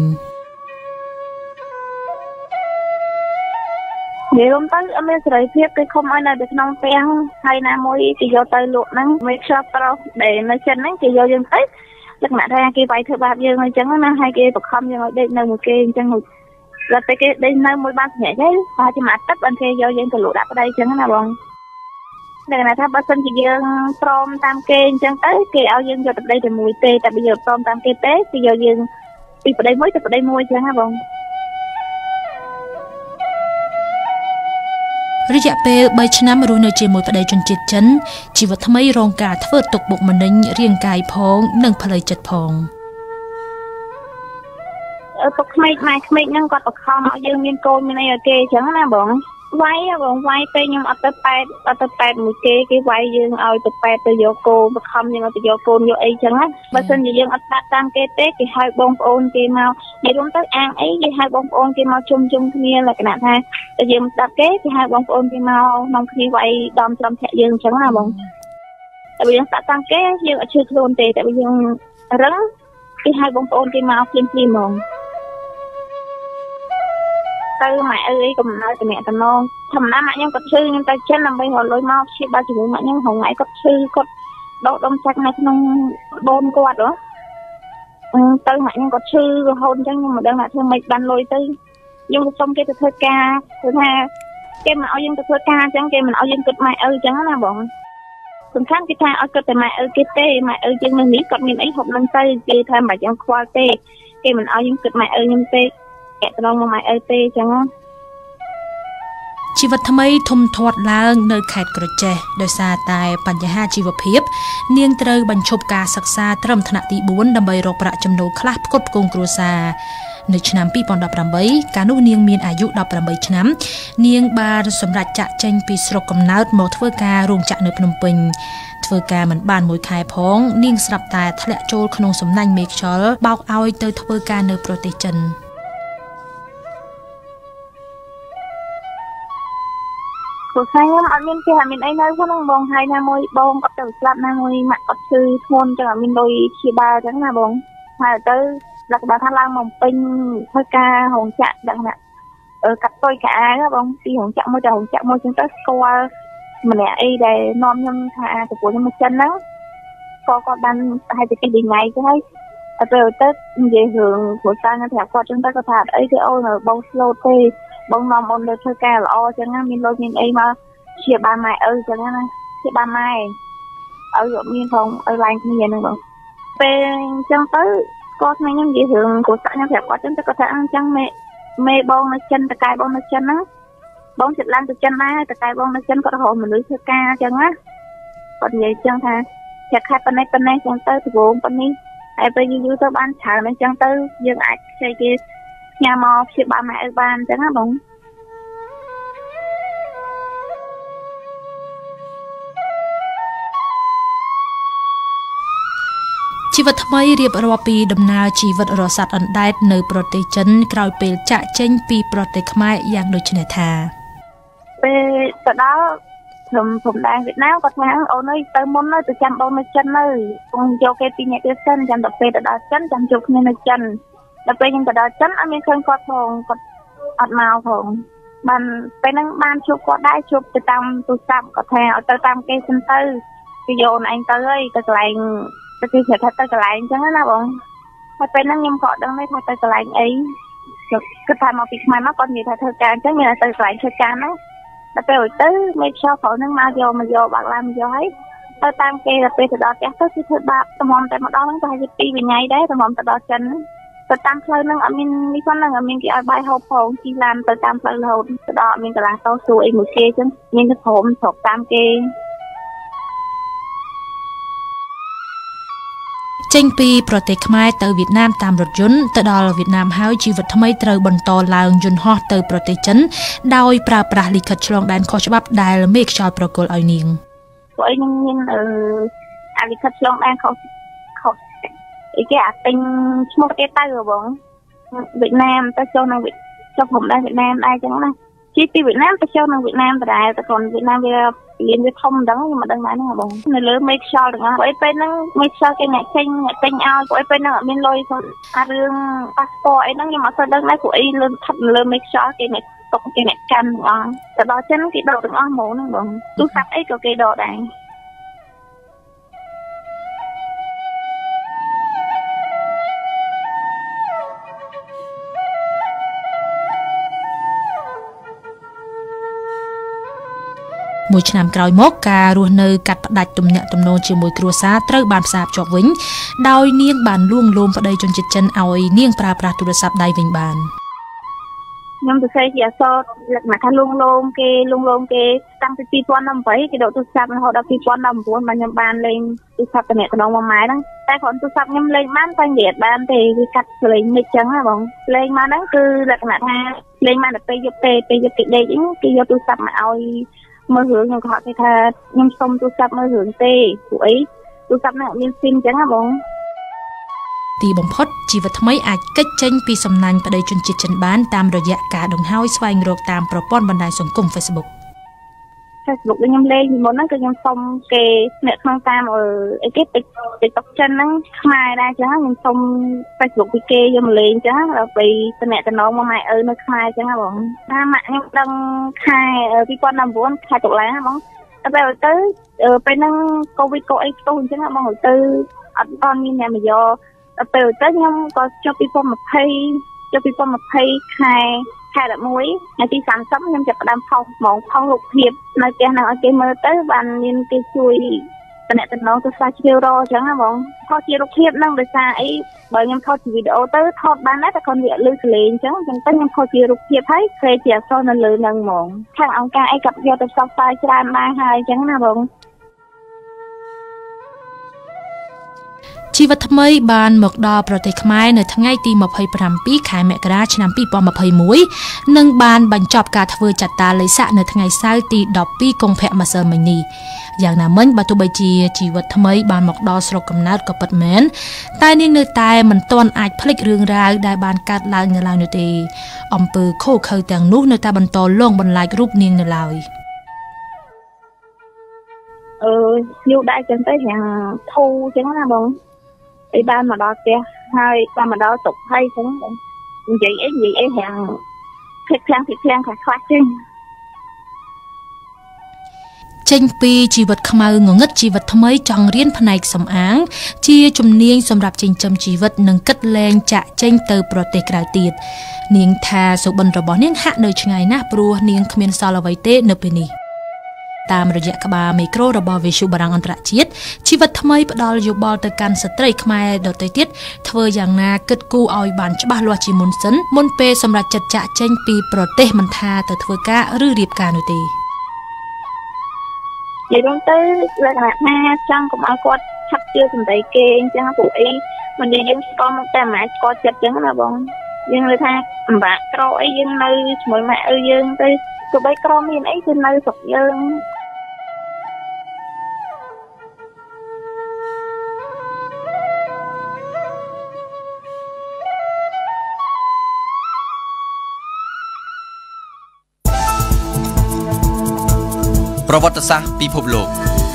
និយាយទៅអត់មានសេរីភាពគេខំឲ្យនៅក្នុងផ្ទះហើយណាមួយគេយកទៅលក់ហ្នឹងមេខ្យល់ប្រុសដែលនៅចិនហ្នឹងគេយកយើងទៅលក្ខណៈថាគេវាយធ្វើបាបយើងអញ្ចឹងណាហើយគេបង្ខំយើងឲ្យដេកនៅមួយគេអញ្ចឹងដល់ពេលគេដេកនៅមួយបានសម្រាប់ទៅប្រហែលជាមួយអាទិត្យបានគេយកយើងទៅលក់ដាក់ប្តីអញ្ចឹងណាបងលក្ខណៈថាបើសិនជាយើងព្រមតាមគេអញ្ចឹងទៅគេឲ្យយើងយកទៅប្តីតែមួយទេតែបើយើងព្រមតាមគេទេគេយកយើងពីប្តីមួយទៅប្តីមួយអញ្ចឹងណាបងរយៈពេល3ឆ្នាំរស់នៅជាមួយប្តីជនជាតិចិនជីវិតថ្មីរងការធ្វើទុកបុកម្នេញរាងកាយផងនិងផ្លូវចិត្តផងពុកក្មេកម៉ែក្មេកហ្នឹងគាត់បង្ខំឲ្យយើងមានកូនមានអីឲ្យគេអញ្ចឹងណាបងវាយពេលខ្ញុំអត់ទៅប៉ែតមួយគេវាយយើងឲ្យទៅប៉ែតទៅយកកូនបង្ខំយើងឲ្យទៅយកកូនយកអីអញ្ចឹងណាបើមិនជាយើងអត់តាមគេទេគេហៅបងប្អូនគេមកនិយាយរួមទៅអាងអីគេហៅបងប្អូនគេមកជុំគ្នាលក្ខណៈថាតែយើងស្ដាប់គេហៅបងប្អូនគេមកក្នុងគ្នាវាយដំច្រំធាក់យើងអញ្ចឹងណាបងតែបើយើងស្ដាប់តាមគេយើងអត់ជឿខ្លួនទេតែបើយើងរឹងគេហៅបងប្អូនគេមកភ្លាមហ្មងទៅម៉ែអីកំណើតំណែងធម្មតាម៉ាក់ខ្ញុំគាត់ឈឺខ្ញុំទៅចិនដើម្បីរកលុយមកព្យាបាលជាមួយម៉ាក់ខ្ញុំហងៃគាត់ឈឺគាត់ដកដុំសាច់នៅក្នុងបូនគាត់ទៅម៉ាក់ខ្ញុំគាត់ឈឺរហូតអញ្ចឹងខ្ញុំមិនដឹងថាធ្វើម៉េចបានលុយទៅខ្ញុំទៅសុំគេទៅធ្វើការព្រោះថាគេមិនឲ្យយើងទៅធ្វើការអញ្ចឹងគេមិនឲ្យយើងគិតម៉ែអញ្ចឹងណាបងសំខាន់គេថាឲ្យគិតតែម៉ែគេទេម៉ែជាងនៅនេះគាត់មានអីហូបនឹងទៅគេថាមិនយ៉ាងខ្វល់ទេគេមិនឲ្យយើងគិតម៉ែខ្ញុំទេតែត្រង់មកម៉ែទេអញ្ចឹងជីវិតថ្មីធំធាត់ឡើងនៅខេត្តក្រចេះដោយសារតែបញ្ហាជីវភាពនាងត្រូវបញ្ឈប់ការសិក្សាត្រឹមថ្នាក់ទី4ដើម្បីរកប្រាក់ចំណូលខ្លះផ្គត់ផ្គង់គ្រួសារនៅឆ្នាំ2018កាលនោះនាងមានអាយុ18ឆ្នាំនាងបានសម្រេចចាក់ចេញពីស្រុកកំណើតមកធ្វើការរោងចក្រនៅភ្នំពេញធ្វើការមិនបានមួយខែផងនាងស្រាប់តែធ្លាក់ចូលក្នុងសំណាញ់មេខ្យល់បោកឲ្យទៅធ្វើការនៅប្រទេសចិនព្រោះខ្ញុំអត់មានគេអត់មានអីនៅហ្នឹងបងហើយណាមួយបងគាត់ទៅស្លាប់ណាមួយម៉ាក់គាត់ឈឺធ្ងន់ចឹងអត់មានលុយព្យាបាលចឹងណាបងហើយទៅលក្ខណៈថាឡើងមកពេញធ្វើការរោងចក្រលក្ខណៈកាត់តុយកៅអៅបងពីរោងចក្រមួយទៅរោងចក្រមួយចឹងទៅស្គាល់ម្នាក់អីដែលនាំខ្ញុំថាប្រពន្ធខ្ញុំមកចិនហ្នឹងក៏គាត់បានប្រហែលជា2ថ្ងៃចឹងហើយទៅនិយាយរឿងគ្រួសារខ្ញុំប្រាប់គាត់ចឹងទៅគាត់ថាអីទេអូនបងស្លូតទេបងនាំអូនទៅធ្វើការល្អចឹងណាមានលុយមានអីមកព្យាបាលម៉ែចឹងណាព្យាបាលម៉ែឲ្យមានផងឲ្យឡើងគ្នាហ្នឹងបងពេលចឹងទៅគាត់ខ្ញុំនិយាយរឿងគ្រួសារខ្ញុំប្រាប់គាត់ចឹងទៅគាត់ថាអញ្ចឹងមេបងនៅចិនតកែបងនៅចិនហ្នឹងបងចិត្តឡើងទៅចិនដែរតកែបងនៅចិនគាត់រកមនុស្សធ្វើការចឹងណាគាត់និយាយចឹងថាចាក់ខែប៉ុណ្ណេះចឹងទៅដំបូងប៉ុណ្នេះហើយពេលយូរទៅបានច្រើនអញ្ចឹងទៅយើងអាចខ្ចីគេញ៉ាំមកព្យាបាលម៉ែបានអញ្ចឹងណាបងជីវិតថ្មីរៀបរាប់ពីដំណើរជីវិតរស័ព្ទអណ្ដែតនៅប្រទេសចិនក្រោយពេលចាក់ចេញពីប្រទេសខ្មែរយ៉ាងដូចនេះថាពេលទៅដល់ព្រំដែនវៀតណាមគាត់ថាអូនអើយទៅមុនទៅចាំបងនៅចិននៅខ្ញុំយកគេពីអ្នកទៀតសិនចាំដល់ពេលទៅដល់ចិនចាំជួបគ្នានៅចិនដល់ពេលខ្ញុំទៅដល់ចិនអត់មានឃើញគាត់ផងគាត់អត់មកផងបានពេលហ្នឹងបានជួបគាត់ដែរជួបទៅតាមទូរស័ព្ទគាត់ថាឲ្យទៅតាមគេសិនទៅគេយកអូនឯងទៅហើយកន្លែងទៅគេថាទៅកន្លែងអញ្ចឹងណាបងហើយពេលហ្នឹងខ្ញុំក៏ដឹងដែរថាទៅកន្លែងអីគឺថាមកពីខ្មែរមកគាត់និយាយថាធ្វើការអញ្ចឹងមានតែទៅកន្លែងធ្វើការហ្នឹងដល់ពេលទៅមេខ្យល់ក្រោយហ្នឹងមកយកបាក់ឡានយកហើយទៅតាមគេដល់ពេលទៅដល់ផ្ទះទៅគឺធ្វើបាបតម្រាំតែម្ដងហ្នឹងប្រហែលជា2 វិញ៉ៃដែរតម្រាំទៅដល់ចិនទៅតាមផ្លូវហ្នឹងអត់មាននេះផងហ្នឹងអត់មានគេឲ្យបាយហូបផងជិះឡានទៅតាមផ្លូវរហូតទៅដល់អត់មានកន្លះតស៊ូអីមួយគេអញ្ចឹងមានតែក្រុមស្រុកតាមគេចេញពីប្រទេសខ្មែរទៅវៀតណាមតាមរថយន្តទៅដល់វៀតណាមហើយជីវិតថ្មីត្រូវបន្តឡើងយន្តហោះទៅប្រទេសចិនដោយប្រើប្រាស់លិខិតឆ្លងដែនខុសច្បាប់ដែលមេខ្យល់ប្រគល់ឲ្យនាងពួកខ្ញុំមានលិខិតឆ្លងដែនខុសអីគេអាទិញឈ្មោះគេទៅបងវៀតណាមទៅចូលក្នុងចុះព្រំដែនវៀតណាមដែរអញ្ចឹងណាជិះពីវៀតណាមទៅចូលក្នុងវៀតណាមដដែលតែគាត់វៀតណាមវាធំមិនដឹងខ្ញុំមិនដឹងម៉ែហ្នឹងបងនៅលើមេខ្យល់ទាំងអស់បើពេលហ្នឹងមេខ្យល់គេអ្នកចេញឲ្យព្រោះពេលហ្នឹងអត់មានលុយទៅអារឿងប៉ាសពតអីហ្នឹងខ្ញុំអត់សូវដឹងដែរព្រោះអីលើស្ថិតនៅលើមេខ្យល់គេអ្នកទុកគេអ្នកកាន់ទាំងអស់ទៅដល់ចិនគេដកទាំងអស់ហ្មងហ្នឹងបងទូរស័ព្ទអីក៏គេដកដែរមួយឆ្នាំក្រោយមកការរស់នៅកាត់ផ្ដាច់ទំនាក់ទំនងជាមួយគ្រួសារត្រូវបានផ្សារភ្ជាប់វិញដោយនាងបានលួងលោមប្តីជនជាតិចិនឲ្យនាងប្រើប្រាស់ទូរស័ព្ទដៃវិញបានខ្ញុំទៅសេជាអសតលក្ខណៈថាលួងលោមគេតាំងពី2018គេដកទូរស័ព្ទរហូតដល់2019មកខ្ញុំបានលេងទូរស័ព្ទតំណែងមកម៉ែហ្នឹងតែគ្រាន់ទូរស័ព្ទខ្ញុំលេងបានតែនិយាយបានទេវាកាត់លេងមិនចឹងហ៎បងលេងមកហ្នឹងគឺលក្ខណៈថាលេងបានតែពេលយប់ទេពេលយប់គេដេកគេយកទូរស័ព្ទមកឲ្យមើលរឿងខ្ញុំក៏គេថាខ្ញុំសុំទូរស័ព្ទមើលរឿងទេព្រោះអីទូរស័ព្ទហ្នឹងអត់មានស៊ីមអញ្ចឹងហ៎បងទីបំផុតជីវិតថ្មីអាចកិច្ចចេញពីសំណាញ់ប្តីជនជាតិចិនបានតាមរយៈការដង្ហោយស្វែងរកតាមប្រព័ន្ធបណ្ដាញសង្គម Facebook ខ្ញុំលេងពីមុនហ្នឹងគឺខ្ញុំសុំគេអ្នកក្នុងតាមអីគេTikTokចិនហ្នឹងខ្មែរដែរអញ្ចឹងខ្ញុំសុំ Facebook ពីគេយកមកលេងអញ្ចឹងដល់ពេលតំណែងមកម៉ែឪនៅខ្មែរអញ្ចឹងហ៎បងថាម៉ាក់ខ្ញុំដឹងខែ2019ខែតុលាហ៎បងតែពេលទៅពេលហ្នឹងកូវីដកូអីផ្ទុះអញ្ចឹងហ៎បងទៅអត់បានមានអ្នកមកយកដល់ពេលទៅខ្ញុំក៏ចុះ2020ខែ11ថ្ងៃទី30ខ្ញុំចាប់ផ្ដើមផុសរូបភាពនៅផ្ទះហ្នឹងឲ្យគេមើលទៅបានមានគេជួយតំណែងទៅសាជ្រាវរអញ្ចឹងណាបងថតជារូបភាពហ្នឹងដោយសារអីបើខ្ញុំថតជាវីដេអូទៅថតបានដែរតែគាត់វាលឺសលេងអញ្ចឹងទៅខ្ញុំថតជារូបភាពហើយគេជាអក្សរនៅលើហ្នឹងហ្មងខាងអង្គការអីក៏យកទៅផ្សព្វផ្សាយច្រើនដែរហើយអញ្ចឹងណាបងជីវិតថ្មីបានមកដល់ប្រទេសខ្មែរនៅថ្ងៃទី27ខែមករាឆ្នាំ2021និងបានបញ្ចប់ការធ្វើចត្តាល័យស័កនៅថ្ងៃសៅរ៍ទី12កុម្ភៈម្សិលមិញនេះយ៉ាងណាមិញបើទោះបីជាជីវិតថ្មីបានមកដល់ស្រុកកំណើតក៏ពិតមែនតែនាងនៅតែមិនទាន់អាចភ្លេចរឿងរ៉ាវដែលបានកើតឡើងនៅឡើយនោះទេអំពើឃោរឃៅទាំងនោះនៅតែបន្តលងបន្លាចរូបនាងនៅឡើយយូរដែរចឹងទៅយ៉ាងធូរចឹងណាបងអីបានមកដល់ផ្ទះហើយបានមកដល់តុកហើយចឹងនិយាយអីហាងភ្លេចខ្លាំងខ្លះចេញពីជីវិតខ្មៅងងឹតជីវិតថ្មីចង់រៀនផ្នែកសម្អាងជាជំនាញសម្រាប់ចិញ្ចឹមជីវិតនិងគិតលែងចាក់ចេញទៅប្រទេសក្រៅទៀតនាងថាសុបិនរបស់នាងហាក់នៅឆ្ងាយណាស់ព្រោះនាងគ្មានសល់អ្វីទេនៅពេលនេះតាមរយៈក្បាលមីក្រូរបស់វិទ្យុបារាំងអន្តរជាតិជីវិតថ្មីផ្ដល់យោបល់ទៅកាន់ស្ត្រីខ្មែរដទៃទៀតធ្វើយ៉ាងណាគិតគូរឲ្យបានច្បាស់លាស់ជាមុនសិនមុនពេលសម្រាប់ចិត្តចាក់ចេញពីប្រទេសមិនថាទៅធ្វើការឬរៀបការនោះទេនិយាយទៅលក្ខណៈថាចង់កុំឲ្យគាត់ឆាប់ជឿសម្ដីគេអញ្ចឹងពួកអីមិននិយាយយើងស្គាល់មកតែមិនអាចស្គាល់ចិត្តអញ្ចឹងណាបងយើងលើថាអំបាក់ក្រអីយើងនៅជាមួយម៉ែឪយើងទៅទោះបីក្រមានអីគឺនៅស្រុកយើងប្រវត្តិសាស្ត្រពិភពលោក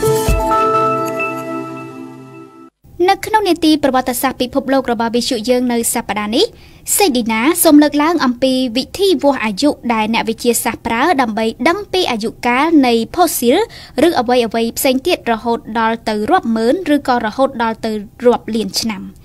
នៅក្នុងនេតិប្រវត្តិសាស្ត្រពិភពលោករបស់វិទ្យុយើងនៅសប្តាហ៍នេះសេឌីណាសូមលើកឡើងអំពីវិធីវាស់អាយុដែលអ្នកវិទ្យាសាស្ត្រប្រើដើម្បីដឹងពីអាយុកាលនៃផូស៊ីលឬអ្វីផ្សេងទៀតរហូតដល់ទៅរាប់ម៉ឺនឬក៏រហូតដល់ទៅរាប់លានឆ្នាំ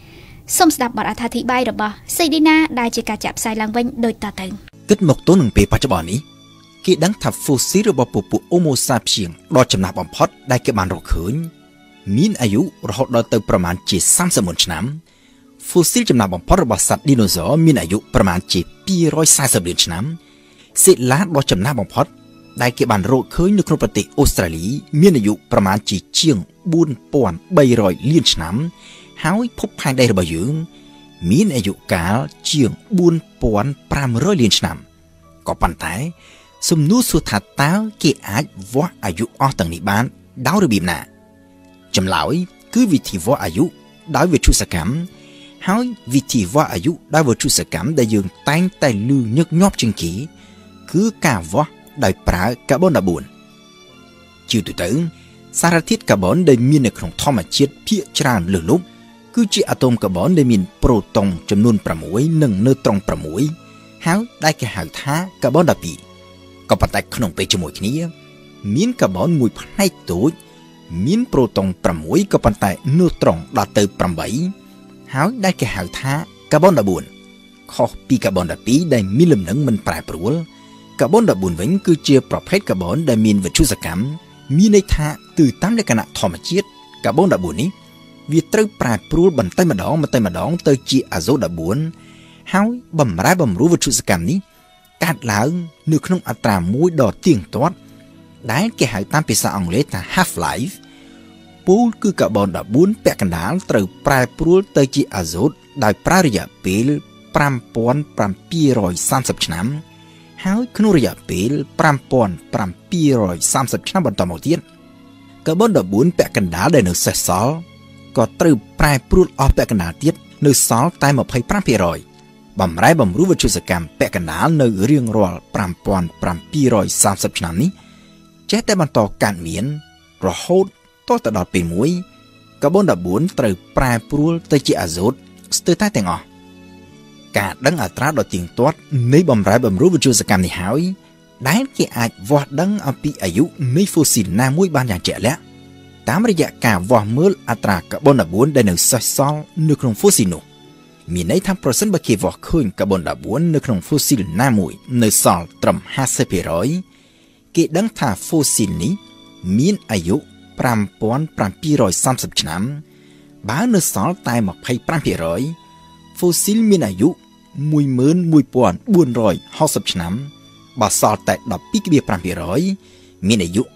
សូមស្ដាប់បទអត្ថាធិប្បាយរបស់សេឌីណាដែលជាការចាក់ផ្សាយឡើងវិញដូចតទៅគិតមកទល់នឹងពេលបច្ចុប្បន្ននេះគេដឹងថា fossil របស់ពពួក Homo sapiens ដ៏ចំណាស់បំផុតដែលគេបានរកឃើញមានអាយុរហូតដល់ទៅប្រមាណជា30,000 ឆ្នាំ fossil ចំណាស់បំផុតរបស់សត្វ dinosaur មានអាយុប្រមាណជា240លានឆ្នាំសិលាដ៏ចំណាស់បំផុតដែលគេបានរកឃើញនៅក្នុងប្រទេសអូស្ត្រាលីមានអាយុប្រមាណជាង4300លានឆ្នាំហើយភពផែនដីរបស់យើងមានអាយុកាលជាង4500លានឆ្នាំក៏ប៉ុន្តែសំណួរសួរថាតើគេអាចវាស់អាយុអស់ទាំងនេះបានដោយរបៀបណាចម្លើយគឺវិធីវាស់អាយុដោយវិទ្យុសកម្មហើយវិធីវាស់អាយុដោយវិទ្យុសកម្មដែលយើងតែងតែឮញឹកញាប់ជាងគេគឺការវាស់ដោយប្រើកាបូន14ជាទូទៅសារធាតុកាបូនដែលមាននៅក្នុងធម្មជាតិភាគច្រើនលើសលប់គឺជាអាតូមកាបូនដែលមានប្រូតុងចំនួន6និងណឺត្រុង6ហើយដែលគេហៅថាកាបូន12ក៏ប៉ុន្តែក្នុងពេលជាមួយគ្នាមានកាបូនមួយផ្នែកតូចមានប្រូតុង6ក៏ប៉ុន្តែណឺត្រុងដល់ទៅ8ហើយដែលគេហៅថាកាបូន14ខុសពីកាបូន12ដែលមានលំនឹងមិនប្រែប្រួលកាបូន14វិញគឺជាប្រភេទកាបូនដែលមានវិទ្យុសកម្មមានន័យថាទិតាមលក្ខណៈធម្មជាតិកាបូន14នេះវាត្រូវប្រែប្រួលបន្តិចម្ដងទៅជាអាសូត14ហើយបំរែបំរួលវិទ្យុសកម្មនេះកាត់ឡើងនៅក្នុងអត្រាមួយដ៏ទៀងទាត់ដែលគេហៅតាមភាសាអង់គ្លេសថា half life ពូលគឺកាបូន14ពាក់កណ្ដាលត្រូវប្រែប្រួលទៅជាអាសូតដោយប្រើរយៈពេល5730ឆ្នាំហើយក្នុងរយៈពេល5730ឆ្នាំបន្តមកទៀតកាបូន14ពាក់កណ្ដាលដែលនៅសេសសល់ក៏ត្រូវប្រែប្រួលអស់ពាក់កណ្ដាលទៀតនៅសល់តែ 25% បំរែបំរួលវិទ្យុសកម្មពាក់កណ្ដាលនៅរៀងរាល់5730ឆ្នាំនេះចេះតែបន្តកើតមានរហូតតទៅដល់ពេលមួយកាបូន14ត្រូវប្រែប្រួលទៅជាអាសូតស្ទើរតែទាំងអស់ការដឹងអត្រាដ៏ទៀងទាត់នៃបំរែបំរួលវិទ្យុសកម្មនេះហើយដែលគេអាចវាស់ដឹងអំពីអាយុនៃ fossil ណាមួយបានយ៉ាងជាក់លាក់តាមរយៈការវាស់មើលអត្រាកាបូន14ដែលនៅសេសសល់នៅក្នុង fossil នោះមានន័យថាប្រសិនបើគេវាស់ឃើញកាបូន14នៅក្នុង fossil ណាមួយនៅសល់ត្រឹម 50% គេដឹងថា fossil នេះមានអាយុ5730ឆ្នាំបើនៅសល់តែ 25% fossil មានអាយុ11460ឆ្នាំបើសល់តែ 12.5% មានអាយុ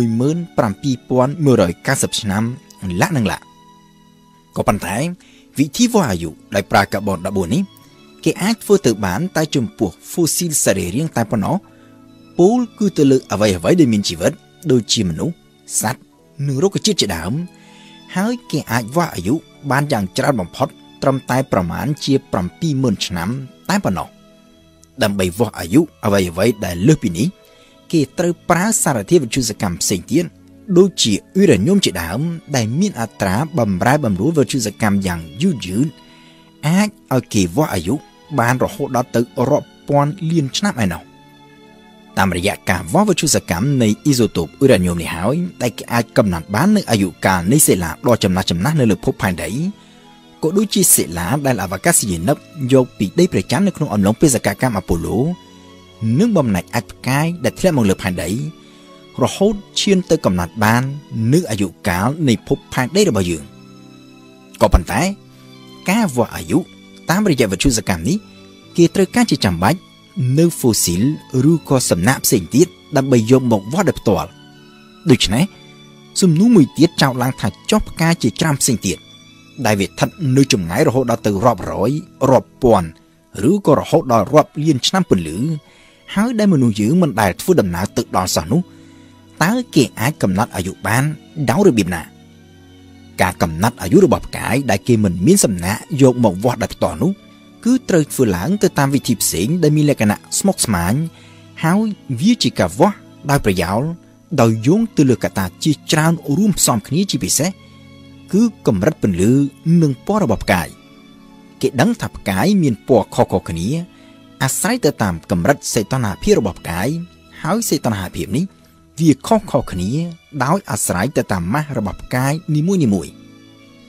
17190ឆ្នាំលាក់នឹងលាក់ក៏ប៉ុន្តែវិធីវាស់អាយុដោយប្រើកាបូន14នេះគេអាចធ្វើទៅបានតែចំពោះ fossil សរីរាង្គតែប៉ុណ្ណោះពូលគឺទៅលើអ្វីដែលមានជីវិតដូចជាមនុស្សសត្វនិងរុក្ខជាតិជាដើមហើយគេអាចវាស់អាយុបានយ៉ាងច្រើនបំផុតត្រឹមតែប្រមាណជា 70000 ឆ្នាំតែប៉ុណ្ណោះដើម្បីវាស់អាយុអ្វីដែលលើសពីនេះគេត្រូវប្រើសារធាតុវិទ្យុសកម្មផ្សេងទៀតដូចជាអ៊ុរ៉ាញ៉ូមជាដើមដែលមានអត្រាបំរែបំរួលវិទ្យុសកម្មយ៉ាងយឺតអាចឲ្យគេវាស់អាយុបានរហូតដល់ទៅរាប់ពាន់លានឆ្នាំឯណោះតាមរយៈការវាស់វិទ្យុសកម្មនៃអ៊ីសូតូបអ៊ុរ៉ាញ៉ូមនេះហើយដែលគេអាចកំណត់បាននៅអាយុកាលនៃសិលាដ៏ចំណាស់នៅលើភពផែនដីក៏ដូចជាសិលាដែលអវកាសយានិកយកពីដីព្រះច័ន្ទនៅក្នុងអំឡុងបេសកកម្មអាប៉ូឡូនិងបំណែកអាចផ្កាយដែលធ្លាក់មកលើផែនដីរហូតឈានទៅកំណត់បាននៅអាយុកាលនៃភពផែនដីរបស់យើងក៏ប៉ុន្តែការវាស់អាយុតាមរយៈវិទ្យុសកម្មនេះគេត្រូវការជាចាំបាច់នៅ fossil ឬក៏សំណាក់ផ្សេងទៀតដើម្បីយកមកវាស់ដោយផ្ទាល់ដូច្នេះសំណួរមួយទៀតចោទឡើងថាចុះផ្កាយជាច្រើនផ្សេងទៀតដែលវាស្ថិតនៅចម្ងាយរហូតដល់ទៅរាប់រយរាប់ពាន់ឬក៏រហូតដល់រាប់លានឆ្នាំពន្លឺហើយដែលមនុស្សយើងមិនដែលធ្វើដំណើរទៅដល់សោះនោះតើគេអាចកំណត់អាយុបានដោយរបៀបណាការកំណត់អាយុរបស់ផ្កាយដែលគេមិនមានសំណាក់យកមកវាស់ដោយផ្ទាល់នោះគឺត្រូវធ្វើឡើងទៅតាមវិធីផ្សេងដែលមានលក្ខណៈស្មុគស្មាញហើយវាជាការវាស់ដោយប្រយោលដោយយោងទៅលើកត្តាជាច្រើនរួមផ្សំគ្នាជាពិសេសគឺកម្រិតពន្លឺនិងពណ៌របស់ផ្កាយគេដឹងថាផ្កាយមានពណ៌ខុសៗគ្នាអាស្រ័យទៅតាមកម្រិតសីតុណ្ហភាពរបស់ផ្កាយហើយសីតុណ្ហភាពនេះវាខុសៗគ្នាដោយអាស្រ័យទៅតាមម៉ាស់របស់ផ្កាយនីមួយៗផ្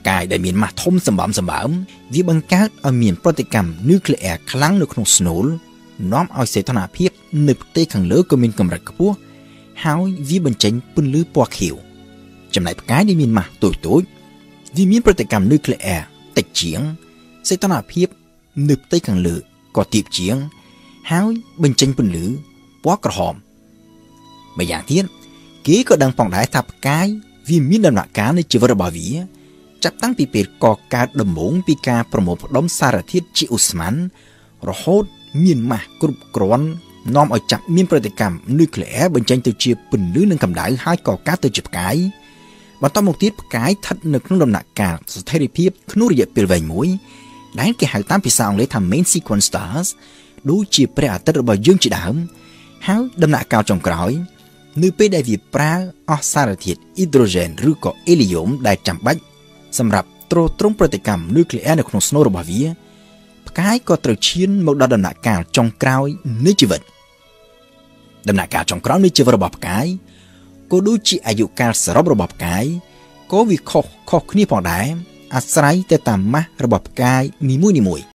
ផ្កាយដែលមានម៉ាស់ធំសម្បំសម្បើមវាបង្កើតឲ្យមានប្រតិកម្មនុយក្លេអ៊ែរខ្លាំងនៅក្នុងស្នូលនាំឲ្យសីតុណ្ហភាពនៅផ្ទៃខាងលើក៏មានកម្រិតខ្ពស់ហើយវាបញ្ចេញពន្លឺពណ៌ខៀវចំណែកផ្កាយដែលមានម៉ាស់តូចៗវាមានប្រតិកម្មនុយក្លេអ៊ែរតិចជាងសីតុណ្ហភាពនៅផ្ទៃខាងលើក៏ទាបជាងហើយបញ្ចេញពន្លឺពណ៌ក្រហមម្យ៉ាងទៀតគេក៏ដឹងផងដែរថាផ្កាយវាមានដំណាក់កាលនៃជីវិតរបស់វាចាប់តាំងពីពេលកកើតដំបូងពីការប្រមូលផ្ដុំសារធាតុជាឧស្ម័នរហូតមានម៉ាស់គ្រប់គ្រាន់នាំឲ្យចាប់មានប្រតិកម្មនុយក្លេអ៊ែរបញ្ចេញទៅជាពន្លឺនិងកម្ដៅហើយក៏កើតទៅជាផ្កាយបន្តមកទៀតផ្កាយស្ថិតនៅក្នុងដំណាក់កាលស្ថិរភាពក្នុងរយៈពេលវែងមួយដែលគេហៅតាមភាសាអង់គ្លេសថា main sequence stars ដូចជាព្រះអាទិត្យរបស់យើងជាដើមហើយដំណាក់កាលចុងក្រោយនៅពេលដែលវាប្រើអស់សារធាតុអ៊ីដ្រូសែនឬក៏អេលីយ៉ូមដែលចាំបាច់សម្រាប់ទ្រទ្រង់ប្រតិកម្មនុយក្លេអ៊ែរនៅក្នុងស្នូលរបស់វាផ្កាយក៏ត្រូវឈានមកដល់ដំណាក់កាលចុងក្រោយនៃជីវិតដំណាក់កាលចុងក្រោយនៃជីវិតរបស់ផ្កាយក៏ដូចជាអាយុកាលសរុបរបស់ផ្កាយក៏វាខុសគ្នាផងដែរអាស្រ័យទៅតាមម៉ាស់របស់ផ្កាយនីមួយៗ